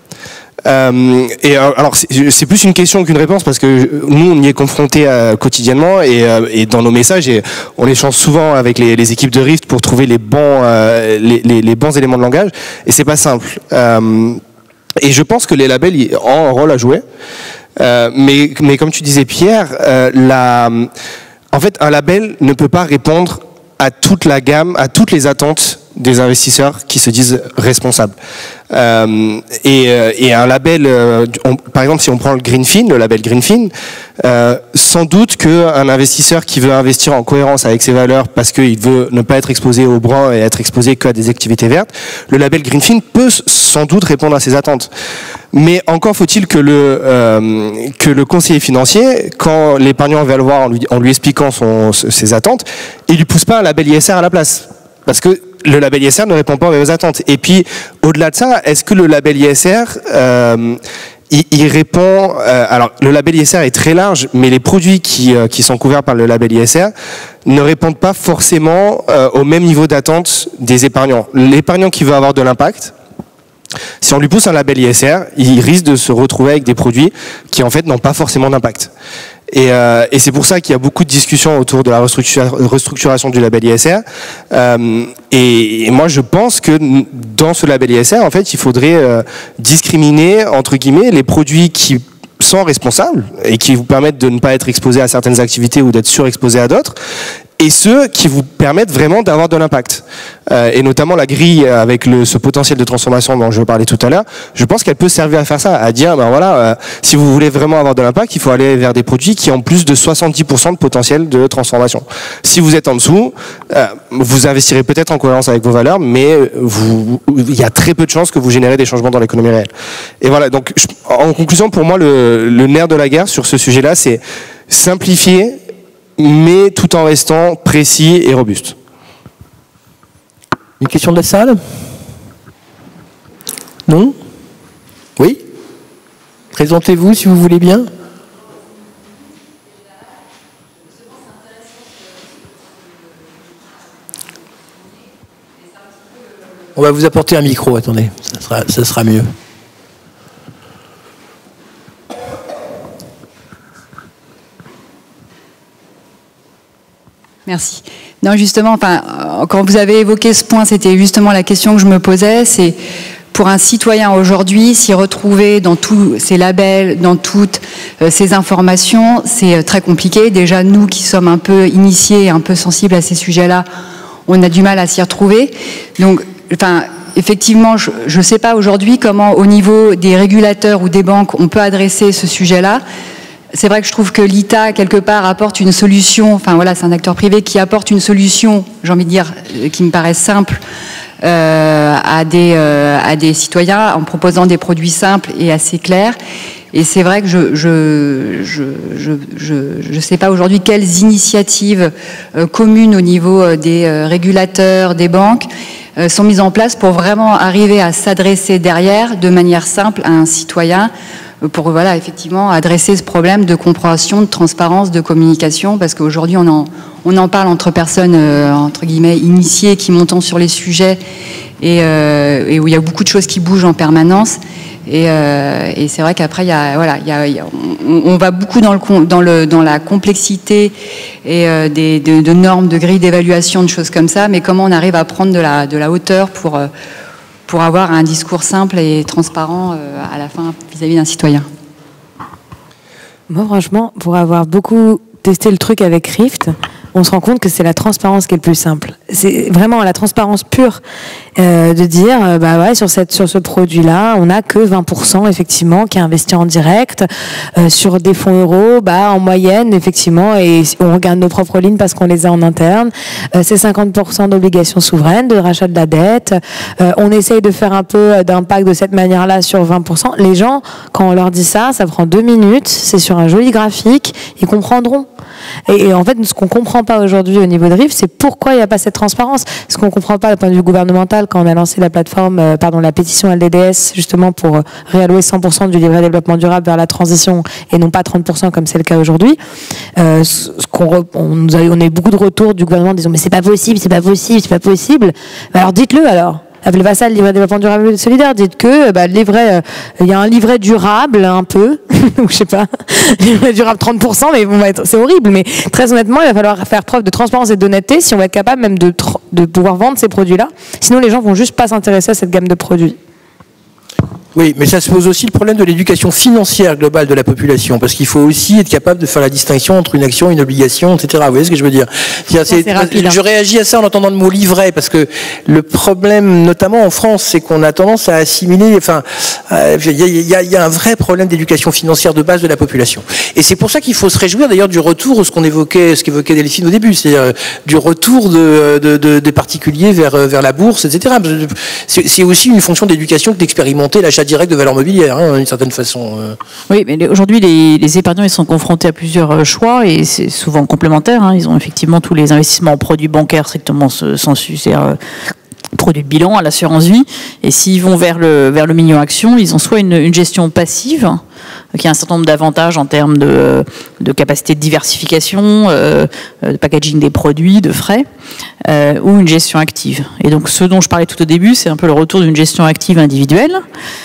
Euh, et alors c'est plus une question qu'une réponse parce que nous on y est confrontés euh, quotidiennement et, euh, et dans nos messages et on échange souvent avec les, les équipes de Rift pour trouver les bons, euh, les, les, les bons éléments de langage et c'est pas simple. Euh, et je pense que les labels ont un rôle à jouer. Euh, mais, mais comme tu disais Pierre, euh, la, en fait un label ne peut pas répondre à toute la gamme, à toutes les attentes des investisseurs qui se disent responsables. Euh, et, et un label, euh, on, par exemple si on prend le Greenfin, le label Greenfin, euh, sans doute qu'un investisseur qui veut investir en cohérence avec ses valeurs parce qu'il veut ne pas être exposé au brun et être exposé qu'à des activités vertes, le label Greenfin peut sans doute répondre à ses attentes. Mais encore faut-il que le, euh, que le conseiller financier, quand l'épargnant va le voir en lui, en lui expliquant son, ses attentes, il lui pousse pas un label I S R à la place. Parce que le label I S R ne répond pas aux attentes. Et puis, au-delà de ça, est-ce que le label I S R, euh, il, il répond... Euh, alors, le label I S R est très large, mais les produits qui, euh, qui sont couverts par le label I S R ne répondent pas forcément euh, au même niveau d'attente des épargnants. L'épargnant qui veut avoir de l'impact, si on lui pousse un label I S R, il risque de se retrouver avec des produits qui, en fait, n'ont pas forcément d'impact. Et, euh, et c'est pour ça qu'il y a beaucoup de discussions autour de la restructuration du label I S R. Euh, et, et moi, je pense que dans ce label I S R, en fait, il faudrait euh, discriminer, entre guillemets, les produits qui sont responsables et qui vous permettent de ne pas être exposé à certaines activités ou d'être surexposé à d'autres, et ceux qui vous permettent vraiment d'avoir de l'impact. Euh, et notamment la grille avec le, ce potentiel de transformation dont je parlais tout à l'heure, je pense qu'elle peut servir à faire ça, à dire, ben voilà, euh, si vous voulez vraiment avoir de l'impact, il faut aller vers des produits qui ont plus de soixante-dix pour cent de potentiel de transformation. Si vous êtes en dessous, euh, vous investirez peut-être en cohérence avec vos valeurs, mais vous, il y a très peu de chances que vous générez des changements dans l'économie réelle. Et voilà, donc je, en conclusion, pour moi, le, le nerf de la guerre sur ce sujet-là, c'est simplifier, mais tout en restant précis et robuste. Une question de la salle ? Non ? Oui ? Présentez-vous si vous voulez bien. On va vous apporter un micro, attendez, ça sera, ça sera mieux. Merci. Non, justement, enfin, quand vous avez évoqué ce point, c'était justement la question que je me posais, c'est pour un citoyen aujourd'hui, s'y retrouver dans tous ces labels, dans toutes euh, ces informations, c'est très compliqué. Déjà, nous qui sommes un peu initiés, un peu sensibles à ces sujets-là, on a du mal à s'y retrouver. Donc, enfin, effectivement, je ne sais pas aujourd'hui comment, au niveau des régulateurs ou des banques, on peut adresser ce sujet-là. C'est vrai que je trouve que l'I T A, quelque part, apporte une solution, enfin voilà, c'est un acteur privé qui apporte une solution, j'ai envie de dire, qui me paraît simple, euh, à, des, euh, à des citoyens, en proposant des produits simples et assez clairs. Et c'est vrai que je je je je je, je sais pas aujourd'hui quelles initiatives euh, communes au niveau des euh, régulateurs, des banques, euh, sont mises en place pour vraiment arriver à s'adresser derrière de manière simple à un citoyen, pour voilà effectivement adresser ce problème de compréhension, de transparence, de communication, parce qu'aujourd'hui on en on en parle entre personnes euh, entre guillemets initiées qui montent sur les sujets et, euh, et où il y a beaucoup de choses qui bougent en permanence. Et, euh, et c'est vrai qu'après il y a voilà il y a, il y a on, on va beaucoup dans le dans le dans la complexité et euh, des de, de normes, de grilles d'évaluation, de choses comme ça. Mais comment on arrive à prendre de la de la hauteur pour euh, pour avoir un discours simple et transparent euh, à la fin vis-à-vis d'un citoyen. Moi, franchement, pour avoir beaucoup testé le truc avec Rift, on se rend compte que c'est la transparence qui est le plus simple. C'est vraiment la transparence pure euh, de dire, euh, bah ouais, sur cette sur ce produit-là, on n'a que vingt pour cent effectivement qui est investi en direct euh, sur des fonds euros, bah en moyenne effectivement, et on regarde nos propres lignes parce qu'on les a en interne. Euh, c'est cinquante pour cent d'obligations souveraines, de rachat de la dette. Euh, on essaye de faire un peu d'impact de cette manière-là sur vingt pour cent. Les gens, quand on leur dit ça, ça prend deux minutes, c'est sur un joli graphique, ils comprendront. Et, et en fait, ce qu'on comprend pas aujourd'hui au niveau de Rift, c'est pourquoi il n'y a pas cette transparence. Ce qu'on comprend pas du point de vue gouvernemental quand on a lancé la plateforme, euh, pardon, la pétition L D D S, justement pour euh, réallouer cent pour cent du livret de développement durable vers la transition et non pas trente pour cent comme c'est le cas aujourd'hui. Euh, ce qu'on on, nous a, on a eu beaucoup de retours du gouvernement disant mais c'est pas possible, c'est pas possible, c'est pas possible. Alors dites-le alors. Appelez pas ça le livret de développement durable et solidaire. Dites que bah, le livret, il euh, y a un livret durable un peu, ou je sais pas, livret durable trente pour cent, mais bon, c'est horrible. Mais très honnêtement, il va falloir faire preuve de transparence et d'honnêteté si on va être capable même de, de pouvoir vendre ces produits-là. Sinon, les gens vont juste pas s'intéresser à cette gamme de produits. Oui, mais ça se pose aussi le problème de l'éducation financière globale de la population, parce qu'il faut aussi être capable de faire la distinction entre une action, une obligation, et cetera. Vous voyez ce que je veux dire? C'est, c'est, c'est rapide, hein. Je réagis à ça en entendant le mot livret, parce que le problème, notamment en France, c'est qu'on a tendance à assimiler, enfin, il euh, y, a, y, y a un vrai problème d'éducation financière de base de la population. Et c'est pour ça qu'il faut se réjouir d'ailleurs du retour, ce qu'on évoquait, ce qu'évoquait Delphine au début, c'est-à-dire euh, du retour de, de, de, des particuliers vers, vers la bourse, et cetera. C'est, c'est aussi une fonction d'éducation que d'expérimenter l'achat direct de valeurs mobilières, hein, d'une certaine façon. Oui, mais aujourd'hui, les, les épargnants, ils sont confrontés à plusieurs choix et c'est souvent complémentaire. Hein. Ils ont effectivement tous les investissements en produits bancaires strictement sensu, c'est-à-dire euh, produits de bilan, à l'assurance vie. Et s'ils vont vers le, vers le million action, ils ont soit une, une gestion passive, qui a un certain nombre d'avantages en termes de, de capacité de diversification, euh, de packaging des produits, de frais, euh, ou une gestion active. Et donc ce dont je parlais tout au début, c'est un peu le retour d'une gestion active individuelle,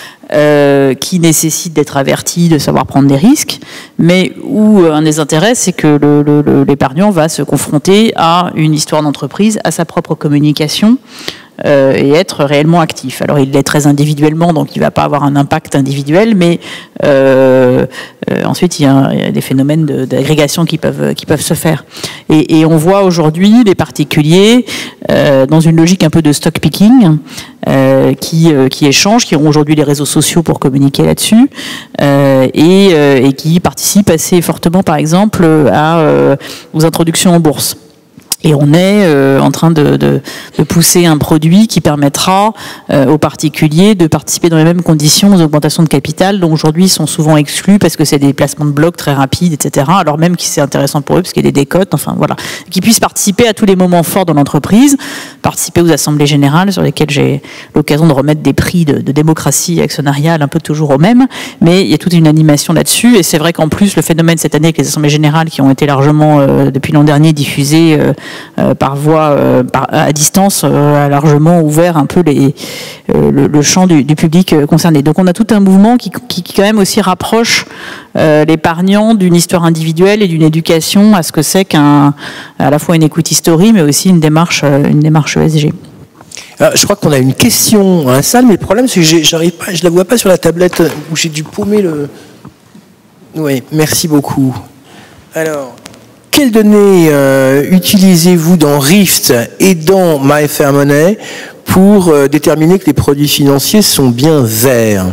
Euh, qui nécessite d'être averti, de savoir prendre des risques, mais où euh, un des intérêts, c'est que le, le, le, l'épargnant va se confronter à une histoire d'entreprise, à sa propre communication, euh, et être réellement actif. Alors il l'est très individuellement, donc il ne va pas avoir un impact individuel, mais euh, euh, ensuite il y, a, il y a des phénomènes de, d'agrégation qui peuvent, qui peuvent se faire. Et, et on voit aujourd'hui les particuliers euh, dans une logique un peu de stock picking, Euh, qui, euh, qui échangent, qui ont aujourd'hui les réseaux sociaux pour communiquer là-dessus, euh, et, euh, et qui participent assez fortement, par exemple, à, euh, aux introductions en bourse. Et on est euh, en train de, de, de pousser un produit qui permettra euh, aux particuliers de participer dans les mêmes conditions aux augmentations de capital, dont aujourd'hui ils sont souvent exclus parce que c'est des placements de blocs très rapides, et cetera. Alors même que c'est intéressant pour eux parce qu'il y a des décotes, enfin voilà, qu'ils puissent participer à tous les moments forts de l'entreprise, participer aux assemblées générales sur lesquelles j'ai l'occasion de remettre des prix de, de démocratie actionnariale un peu toujours au même, mais il y a toute une animation là-dessus. Et c'est vrai qu'en plus le phénomène cette année avec les assemblées générales qui ont été largement euh, depuis l'an dernier diffusées euh, Euh, par voie euh, par, à distance euh, a largement ouvert un peu les, euh, le, le champ du, du public euh, concerné. Donc on a tout un mouvement qui, qui, qui quand même aussi rapproche euh, l'épargnant d'une histoire individuelle et d'une éducation à ce que c'est qu'un à la fois une equity story mais aussi une démarche euh, une démarche E S G. Alors, je crois qu'on a une question dans la salle, mais le problème c'est que j'ai, j'arrive pas, je la vois pas sur la tablette où j'ai dû paumer le. Oui, merci beaucoup. Alors. quelles données euh, utilisez-vous dans Rift et dans MyFairMoney pour euh, déterminer que les produits financiers sont bien verts?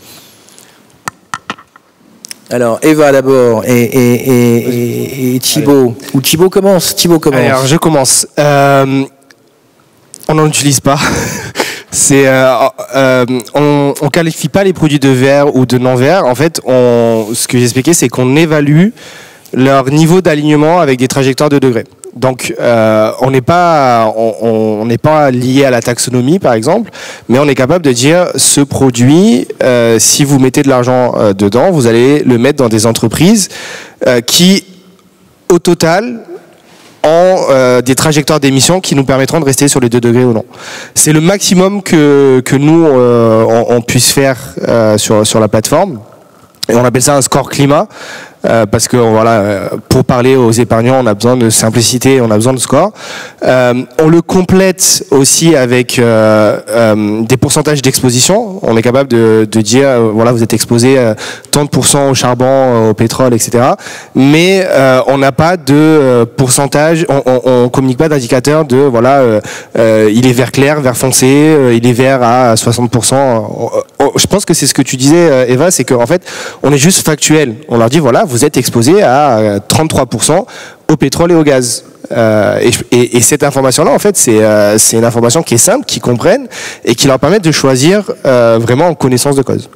Alors, Eva d'abord, et, et, et, et Thibaut. Ou Thibaut commence. Thibaut commence. Allez, alors, je commence. Euh, on n'en utilise pas. C'est, euh, euh, on ne qualifie pas les produits de vert ou de non vert. En fait, on, ce que j'ai expliqué, c'est qu'on évalue leur niveau d'alignement avec des trajectoires de degrés. Donc, euh, on n'est pas, on n'est pas lié à la taxonomie, par exemple, mais on est capable de dire ce produit, euh, si vous mettez de l'argent euh, dedans, vous allez le mettre dans des entreprises euh, qui, au total, ont euh, des trajectoires d'émissions qui nous permettront de rester sur les deux degrés ou non. C'est le maximum que que nous euh, on, on puisse faire euh, sur sur la plateforme. Et on appelle ça un score climat. Euh, parce que voilà, pour parler aux épargnants, on a besoin de simplicité, on a besoin de score. Euh, on le complète aussi avec euh, euh, des pourcentages d'exposition. On est capable de, de dire, euh, voilà, vous êtes exposé à tant de pourcents au charbon, au pétrole, et cetera. Mais euh, on n'a pas de euh, pourcentage, on, on, on communique pas d'indicateur de, voilà, euh, euh, il est vert clair, vert foncé, euh, il est vert à soixante pour cent. Je pense que c'est ce que tu disais, Eva, c'est qu'en fait, on est juste factuel. On leur dit, voilà, vous êtes exposé à trente-trois pour cent au pétrole et au gaz. Euh, et, et, et cette information-là, en fait, c'est euh, c'est une information qui est simple, qu'ils comprennent et qui leur permet de choisir euh, vraiment en connaissance de cause.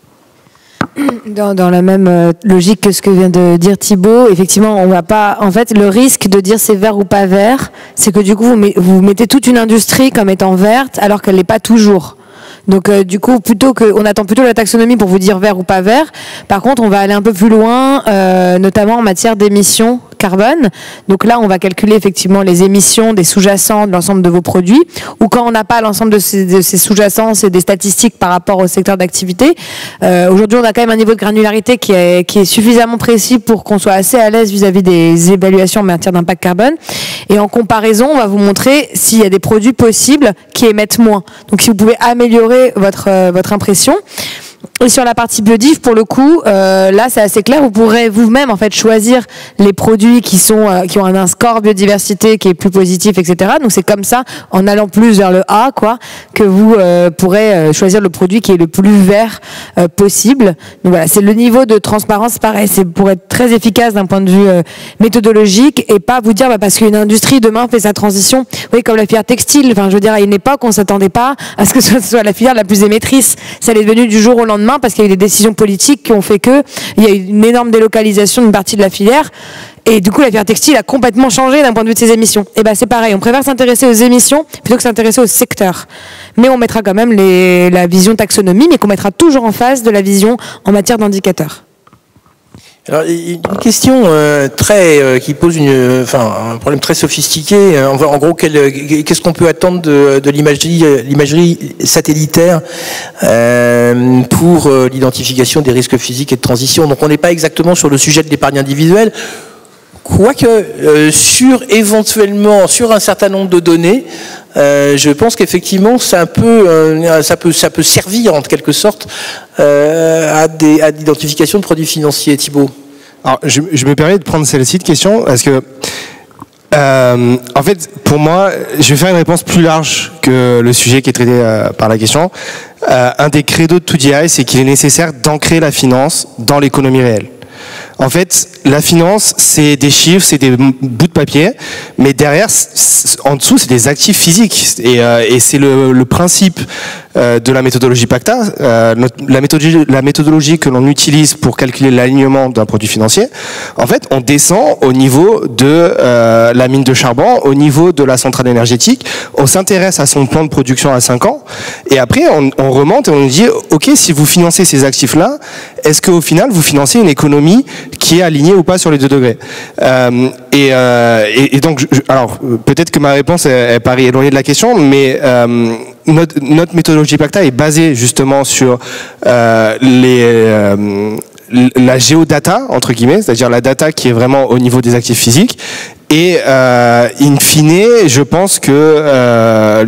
Dans, dans la même logique que ce que vient de dire Thibaut, effectivement, on va pas. En fait, le risque de dire c'est vert ou pas vert, c'est que du coup, vous, met, vous mettez toute une industrie comme étant verte, alors qu'elle n'est pas toujours. Donc euh, du coup, plutôt que, on attend plutôt la taxonomie pour vous dire vert ou pas vert. Par contre, on va aller un peu plus loin, euh, notamment en matière d'émissions carbone. Donc là, on va calculer effectivement les émissions des sous-jacents de l'ensemble de vos produits. Ou quand on n'a pas l'ensemble de ces, de ces sous-jacents, c'est des statistiques par rapport au secteur d'activité. Euh, aujourd'hui, on a quand même un niveau de granularité qui est, qui est suffisamment précis pour qu'on soit assez à l'aise vis-à-vis des évaluations en matière d'impact carbone. Et en comparaison, on va vous montrer s'il y a des produits possibles qui émettent moins. Donc si vous pouvez améliorer votre, euh, votre impression. Et sur la partie biodiv, pour le coup, euh, là c'est assez clair. Vous pourrez vous-même en fait choisir les produits qui sont euh, qui ont un score biodiversité qui est plus positif, et cetera. Donc c'est comme ça, en allant plus vers le A, quoi, que vous euh, pourrez euh, choisir le produit qui est le plus vert euh, possible. Donc voilà, c'est le niveau de transparence, pareil, c'est pour être très efficace d'un point de vue euh, méthodologique et pas vous dire bah, parce qu'une industrie demain fait sa transition, oui, comme la filière textile. Enfin, je veux dire, à une époque, on s'attendait pas à ce que ce soit la filière la plus émettrice. Ça l'est devenu du jour au lendemain parce qu'il y a eu des décisions politiques qui ont fait que il y a eu une énorme délocalisation d'une partie de la filière et du coup la filière textile a complètement changé d'un point de vue de ses émissions. Et ben c'est pareil, on préfère s'intéresser aux émissions plutôt que s'intéresser au secteur. Mais on mettra quand même les, la vision taxonomie, mais qu'on mettra toujours en face de la vision en matière d'indicateurs. Alors, une question euh, très euh, qui pose une, enfin, un problème très sophistiqué. En, en gros, quel, qu'est-ce qu'on peut attendre de, de l'imagerie, l'imagerie satellitaire euh, pour euh, l'identification des risques physiques et de transition. Donc, on n'est pas exactement sur le sujet de l'épargne individuelle, quoique euh, sur éventuellement sur un certain nombre de données. Euh, je pense qu'effectivement, ça peut, euh, ça peut, ça peut servir en quelque sorte euh, à, des, à l'identification de produits financiers. Thibaut. Alors, je, je me permets de prendre celle-ci de question parce que, euh, en fait, pour moi, je vais faire une réponse plus large que le sujet qui est traité euh, par la question. Euh, un des credos de deux D I, c'est qu'il est nécessaire d'ancrer la finance dans l'économie réelle. En fait, la finance, c'est des chiffres, c'est des bouts de papier, mais derrière, en dessous, c'est des actifs physiques. Et, euh, et c'est le, le principe euh, de la méthodologie PACTA, euh, notre, la, méthodologie, la méthodologie que l'on utilise pour calculer l'alignement d'un produit financier. En fait, on descend au niveau de euh, la mine de charbon, au niveau de la centrale énergétique. On s'intéresse à son plan de production à cinq ans, et après, on, on remonte et on nous dit, ok, si vous financez ces actifs-là, est-ce qu'au final, vous financez une économie qui est alignée ou pas sur les deux degrés. Euh, et, euh, et, et donc, je, alors peut-être que ma réponse elle, elle paraît éloignée de la question, mais euh, notre, notre méthodologie PACTA est basée justement sur euh, les euh, la géodata entre guillemets, c'est-à-dire la data qui est vraiment au niveau des actifs physiques. Et euh, in fine, je pense que euh,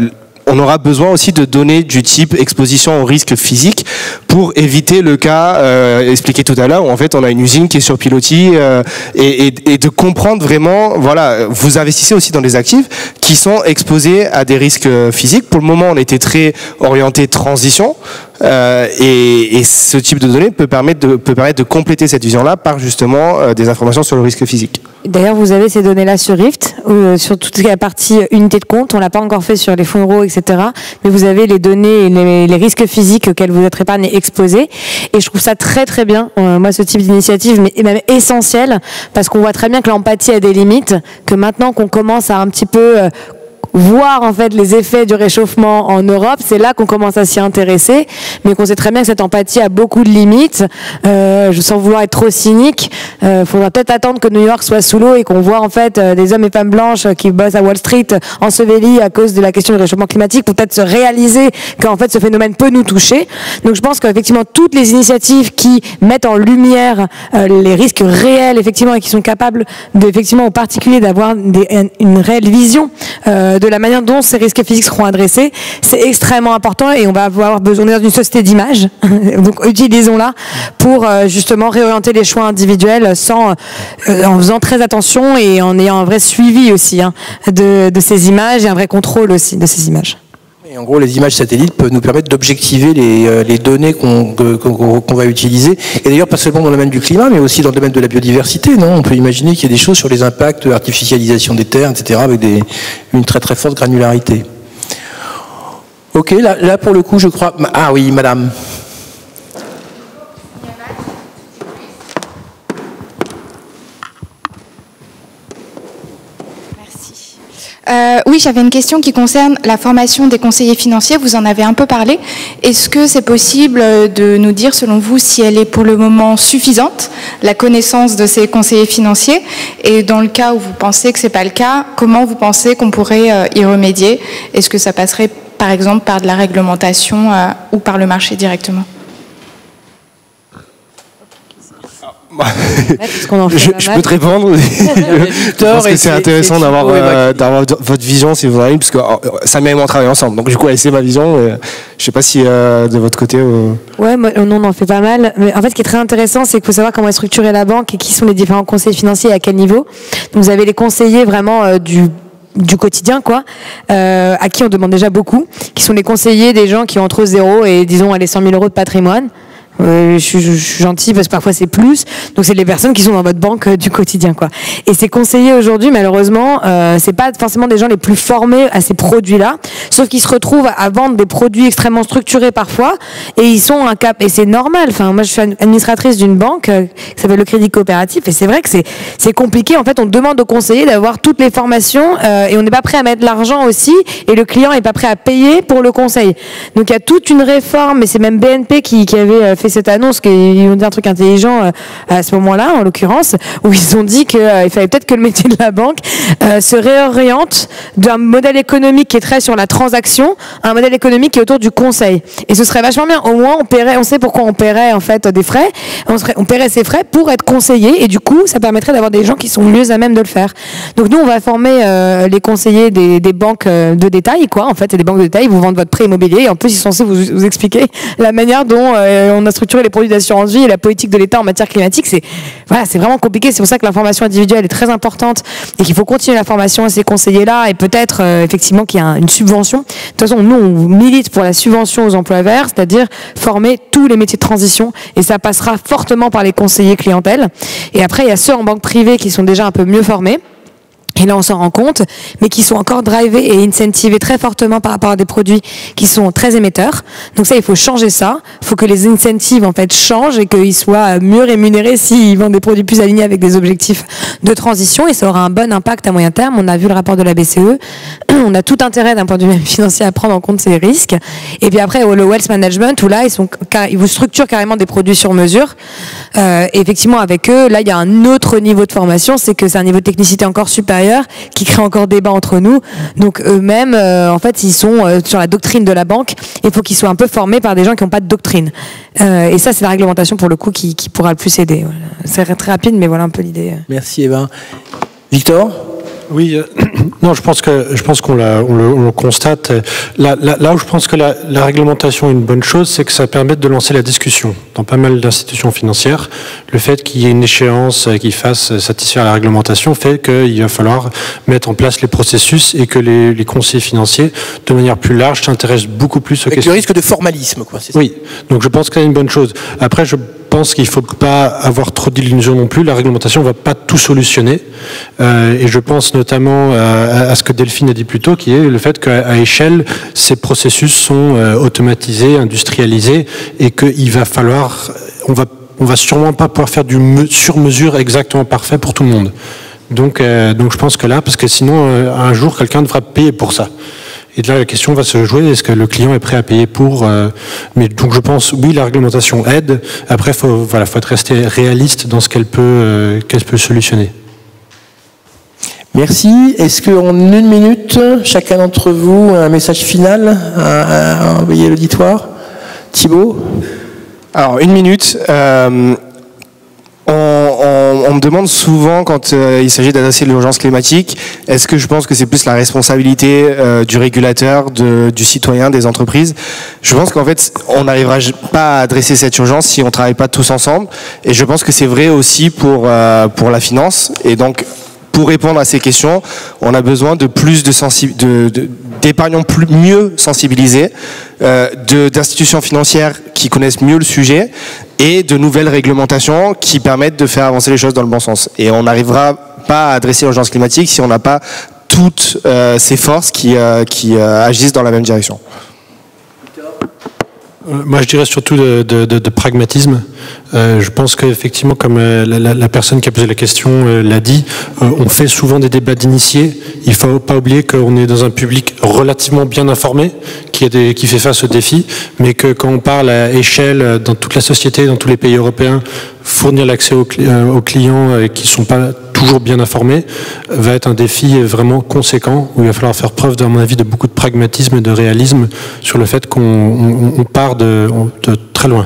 on aura besoin aussi de données du type exposition au risque physique pour éviter le cas euh, expliqué tout à l'heure où en fait on a une usine qui est sur pilotis euh, et, et, et de comprendre vraiment, voilà, vous investissez aussi dans des actifs qui sont exposés à des risques physiques. Pour le moment, on était très orienté transition euh, et, et ce type de données peut permettre de, peut permettre de compléter cette vision-là par justement euh, des informations sur le risque physique. D'ailleurs, vous avez ces données-là sur Rift, euh, sur toute la partie unité de compte. On l'a pas encore fait sur les fonds euros, et cetera. Mais vous avez les données et les, les risques physiques auxquels vous êtes épargne exposés. Et je trouve ça très très bien. Euh, moi, ce type d'initiative, mais même essentiel, parce qu'on voit très bien que l'empathie a des limites, que maintenant qu'on commence à un petit peu euh, voir en fait les effets du réchauffement en Europe, c'est là qu'on commence à s'y intéresser, mais qu'on sait très bien que cette empathie a beaucoup de limites. Euh, je sens vouloir être trop cynique. Euh, faudra peut-être attendre que New York soit sous l'eau et qu'on voit en fait euh, des hommes et femmes blanches qui bossent à Wall Street ensevelis à cause de la question du réchauffement climatique pour peut-être se réaliser qu'en fait ce phénomène peut nous toucher. Donc je pense qu'effectivement toutes les initiatives qui mettent en lumière euh, les risques réels effectivement et qui sont capables de, effectivement en particulier d'avoir des, une réelle vision euh, de la manière dont ces risques physiques seront adressés, c'est extrêmement important et on va avoir besoin d'une société d'image. Donc utilisons-la pour euh, justement réorienter les choix individuels sans, euh, en faisant très attention et en ayant un vrai suivi aussi hein, de, de ces images et un vrai contrôle aussi de ces images. Et en gros, les images satellites peuvent nous permettre d'objectiver les, euh, les données qu'on qu'on qu'on va utiliser. Et d'ailleurs, pas seulement dans le domaine du climat, mais aussi dans le domaine de la biodiversité. Non, on peut imaginer qu'il y a des choses sur les impacts, artificialisation des terres, et cetera, avec des, une très très forte granularité. Ok, là, là pour le coup, je crois. Ah oui, madame. Euh, oui, j'avais une question qui concerne la formation des conseillers financiers. Vous en avez un peu parlé. Est-ce que c'est possible de nous dire, selon vous, si elle est pour le moment suffisante, la connaissance de ces conseillers financiers? Et dans le cas où vous pensez que c'est pas le cas, comment vous pensez qu'on pourrait euh, y remédier? Est-ce que ça passerait, par exemple, par de la réglementation euh, ou par le marché directement? je, je peux te répondre. Je pense que c'est intéressant d'avoir euh, votre vision si vous en avez, parce que euh, Samia et moi on travaille ensemble. Donc du coup, c'est ma vision. Euh, je sais pas si euh, de votre côté. Euh... Ouais, moi, on en fait pas mal. Mais en fait, ce qui est très intéressant, c'est qu'il faut savoir comment est structurée la banque et qui sont les différents conseillers financiers et à quel niveau. Donc, vous avez les conseillers vraiment euh, du du quotidien, quoi, euh, à qui on demande déjà beaucoup, qui sont les conseillers des gens qui ont entre zéro et disons allez cent mille euros de patrimoine. Euh, je, suis, je suis gentille parce que parfois c'est plus. Donc c'est les personnes qui sont dans votre banque euh, du quotidien, quoi. Et ces conseillers aujourd'hui, malheureusement, euh, c'est pas forcément des gens les plus formés à ces produits-là, sauf qu'ils se retrouvent à vendre des produits extrêmement structurés parfois, et ils sont un cap. Et c'est normal. Enfin, moi, je suis administratrice d'une banque euh, qui s'appelle le Crédit Coopératif, et c'est vrai que c'est c'est compliqué. En fait, on demande aux conseillers d'avoir toutes les formations, euh, et on n'est pas prêt à mettre de l'argent aussi, et le client est pas prêt à payer pour le conseil. Donc il y a toute une réforme, et c'est même B N P qui, qui avait fait cette annonce, qu'ils ont dit un truc intelligent euh, à ce moment-là, en l'occurrence, où ils ont dit qu'il euh, fallait peut-être que le métier de la banque euh, se réoriente d'un modèle économique qui est très sur la transaction à un modèle économique qui est autour du conseil. Et ce serait vachement bien. Au moins, on paierait, on sait pourquoi on paierait en fait des frais. On, serait, on paierait ces frais pour être conseillé, et du coup, ça permettrait d'avoir des gens qui sont mieux à même de le faire. Donc nous, on va former euh, les conseillers des, des banques de détail, quoi. En fait, c'est des banques de détail, ils vous vendent votre prêt immobilier, et en plus, ils sont censés vous, vous expliquer la manière dont euh, on a structurer les produits d'assurance vie et la politique de l'État en matière climatique. C'est voilà, c'est vraiment compliqué. C'est pour ça que l'information individuelle est très importante et qu'il faut continuer la formation à ces conseillers-là, et peut-être euh, effectivement qu'il y a une subvention. De toute façon, nous, on milite pour la subvention aux emplois verts, c'est-à-dire former tous les métiers de transition, et ça passera fortement par les conseillers clientèle. Et après, il y a ceux en banque privée qui sont déjà un peu mieux formés. Et là, on s'en rend compte, mais qui sont encore drivés et incentivés très fortement par rapport à des produits qui sont très émetteurs. Donc ça, il faut changer ça. Il faut que les incentives, en fait, changent et qu'ils soient mieux rémunérés s'ils vendent des produits plus alignés avec des objectifs de transition. Et ça aura un bon impact à moyen terme. On a vu le rapport de la B C E. On a tout intérêt, d'un point de vue financier, à prendre en compte ces risques. Et puis après, le wealth management, où là, ils, sont, ils vous structurent carrément des produits sur mesure. Euh, et effectivement, avec eux, là, il y a un autre niveau de formation. C'est que c'est un niveau de technicité encore supérieur, qui crée encore débat entre nous. Donc eux-mêmes, euh, en fait, ils sont euh, sur la doctrine de la banque. Il faut qu'ils soient un peu formés par des gens qui n'ont pas de doctrine. Euh, et ça, c'est la réglementation, pour le coup, qui, qui pourra le plus aider. Voilà. C'est très rapide, mais voilà un peu l'idée. Merci, Eva. Victor ? Oui, euh, Non, je pense que je pense qu'on l'a, on le, on le constate. Là, là, là où je pense que la, la réglementation est une bonne chose, c'est que ça permet de lancer la discussion dans pas mal d'institutions financières. Le fait qu'il y ait une échéance qui fasse satisfaire la réglementation fait qu'il va falloir mettre en place les processus et que les, les conseillers financiers, de manière plus large, s'intéressent beaucoup plus aux Avec questions. le risque de formalisme, quoi. C'est ça. Oui, donc je pense que c'est une bonne chose. Après, je pense qu'il ne faut pas avoir trop d'illusions non plus. La réglementation ne va pas tout solutionner. Euh, et je pense notamment à, à ce que Delphine a dit plus tôt, qui est le fait qu'à échelle, ces processus sont euh, automatisés, industrialisés, et qu'il va falloir, on va, on va sûrement pas pouvoir faire du me, sur-mesure exactement parfait pour tout le monde. Donc, euh, donc je pense que là, parce que sinon, euh, un jour, quelqu'un devra payer pour ça. Et là, la question va se jouer, est-ce que le client est prêt à payer pour euh, mais donc je pense, oui, la réglementation aide. Après, il faut, voilà, faut être resté réaliste dans ce qu'elle peut, euh, qu'elle peut solutionner. Merci. Est-ce qu'en une minute, chacun d'entre vous, un message final à, à envoyer à l'auditoire? Thibaut? Alors, une minute. Euh, on, on, on me demande souvent, quand euh, il s'agit d'adresser l'urgence climatique, est-ce que je pense que c'est plus la responsabilité euh, du régulateur, de, du citoyen, des entreprises? Je pense qu'en fait, on n'arrivera pas à adresser cette urgence si on ne travaille pas tous ensemble. Et je pense que c'est vrai aussi pour, euh, pour la finance. Et donc, pour répondre à ces questions, on a besoin de plus de sensi- de, de, d'épargnants plus, mieux sensibilisés, euh, de, d'institutions financières qui connaissent mieux le sujet et de nouvelles réglementations qui permettent de faire avancer les choses dans le bon sens. Et on n'arrivera pas à adresser l'urgence climatique si on n'a pas toutes euh, ces forces qui, euh, qui euh, agissent dans la même direction. Moi, je dirais surtout de, de, de, de pragmatisme. Euh, je pense qu'effectivement, comme euh, la, la personne qui a posé la question euh, l'a dit, euh, on fait souvent des débats d'initiés. Il ne faut pas oublier qu'on est dans un public relativement bien informé, qui, a des, qui fait face aux défis, mais que quand on parle à échelle dans toute la société, dans tous les pays européens, fournir l'accès aux, euh, aux clients euh, qui ne sont pas toujours bien informés va être un défi vraiment conséquent où il va falloir faire preuve, à mon avis, de beaucoup de pragmatisme et de réalisme sur le fait qu'on on, on part de, de très loin.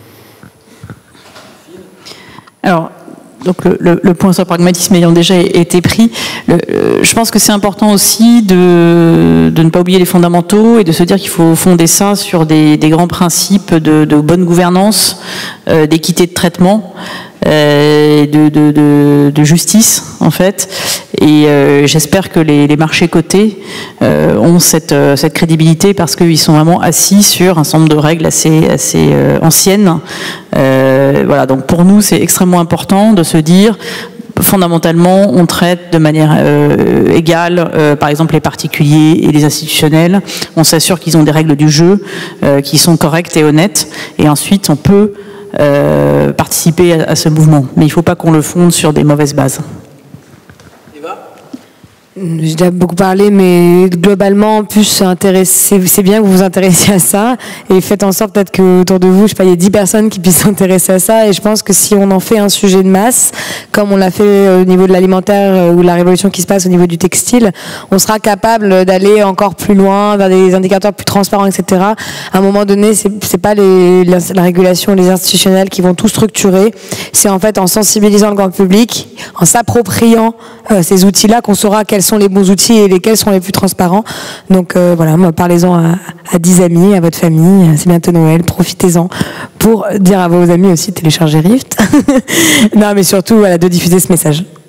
Alors, donc le, le, le point sur le pragmatisme ayant déjà été pris, le, euh, je pense que c'est important aussi de, de ne pas oublier les fondamentaux et de se dire qu'il faut fonder ça sur des, des grands principes de, de bonne gouvernance, euh, d'équité de traitement, euh, de, de, de, de justice en fait. Et euh, j'espère que les, les marchés cotés euh, ont cette, euh, cette crédibilité parce qu'ils sont vraiment assis sur un certain nombre de règles assez, assez euh, anciennes. Euh, voilà, donc pour nous, c'est extrêmement important de se dire, fondamentalement, on traite de manière euh, égale, euh, par exemple, les particuliers et les institutionnels. On s'assure qu'ils ont des règles du jeu euh, qui sont correctes et honnêtes. Et ensuite, on peut euh, participer à, à ce mouvement. Mais il ne faut pas qu'on le fonde sur des mauvaises bases. J'ai déjà beaucoup parlé, mais globalement, plus c'est bien que vous vous intéressiez à ça et faites en sorte peut-être que autour de vous, je sais pas, il y a dix personnes qui puissent s'intéresser à ça. Et je pense que si on en fait un sujet de masse, comme on l'a fait au niveau de l'alimentaire ou la révolution qui se passe au niveau du textile, on sera capable d'aller encore plus loin, vers des indicateurs plus transparents, et cetera. À un moment donné, c'est c'est pas les, la, la régulation, les institutionnels qui vont tout structurer. C'est en fait en sensibilisant le grand public, en s'appropriant euh, ces outils-là, qu'on saura quels sont les bons outils et lesquels sont les plus transparents. Donc euh, voilà, parlez-en à, à dix amis, à votre famille, c'est bientôt Noël, profitez-en pour dire à vos amis aussi de télécharger Rift. Non mais surtout voilà, de diffuser ce message.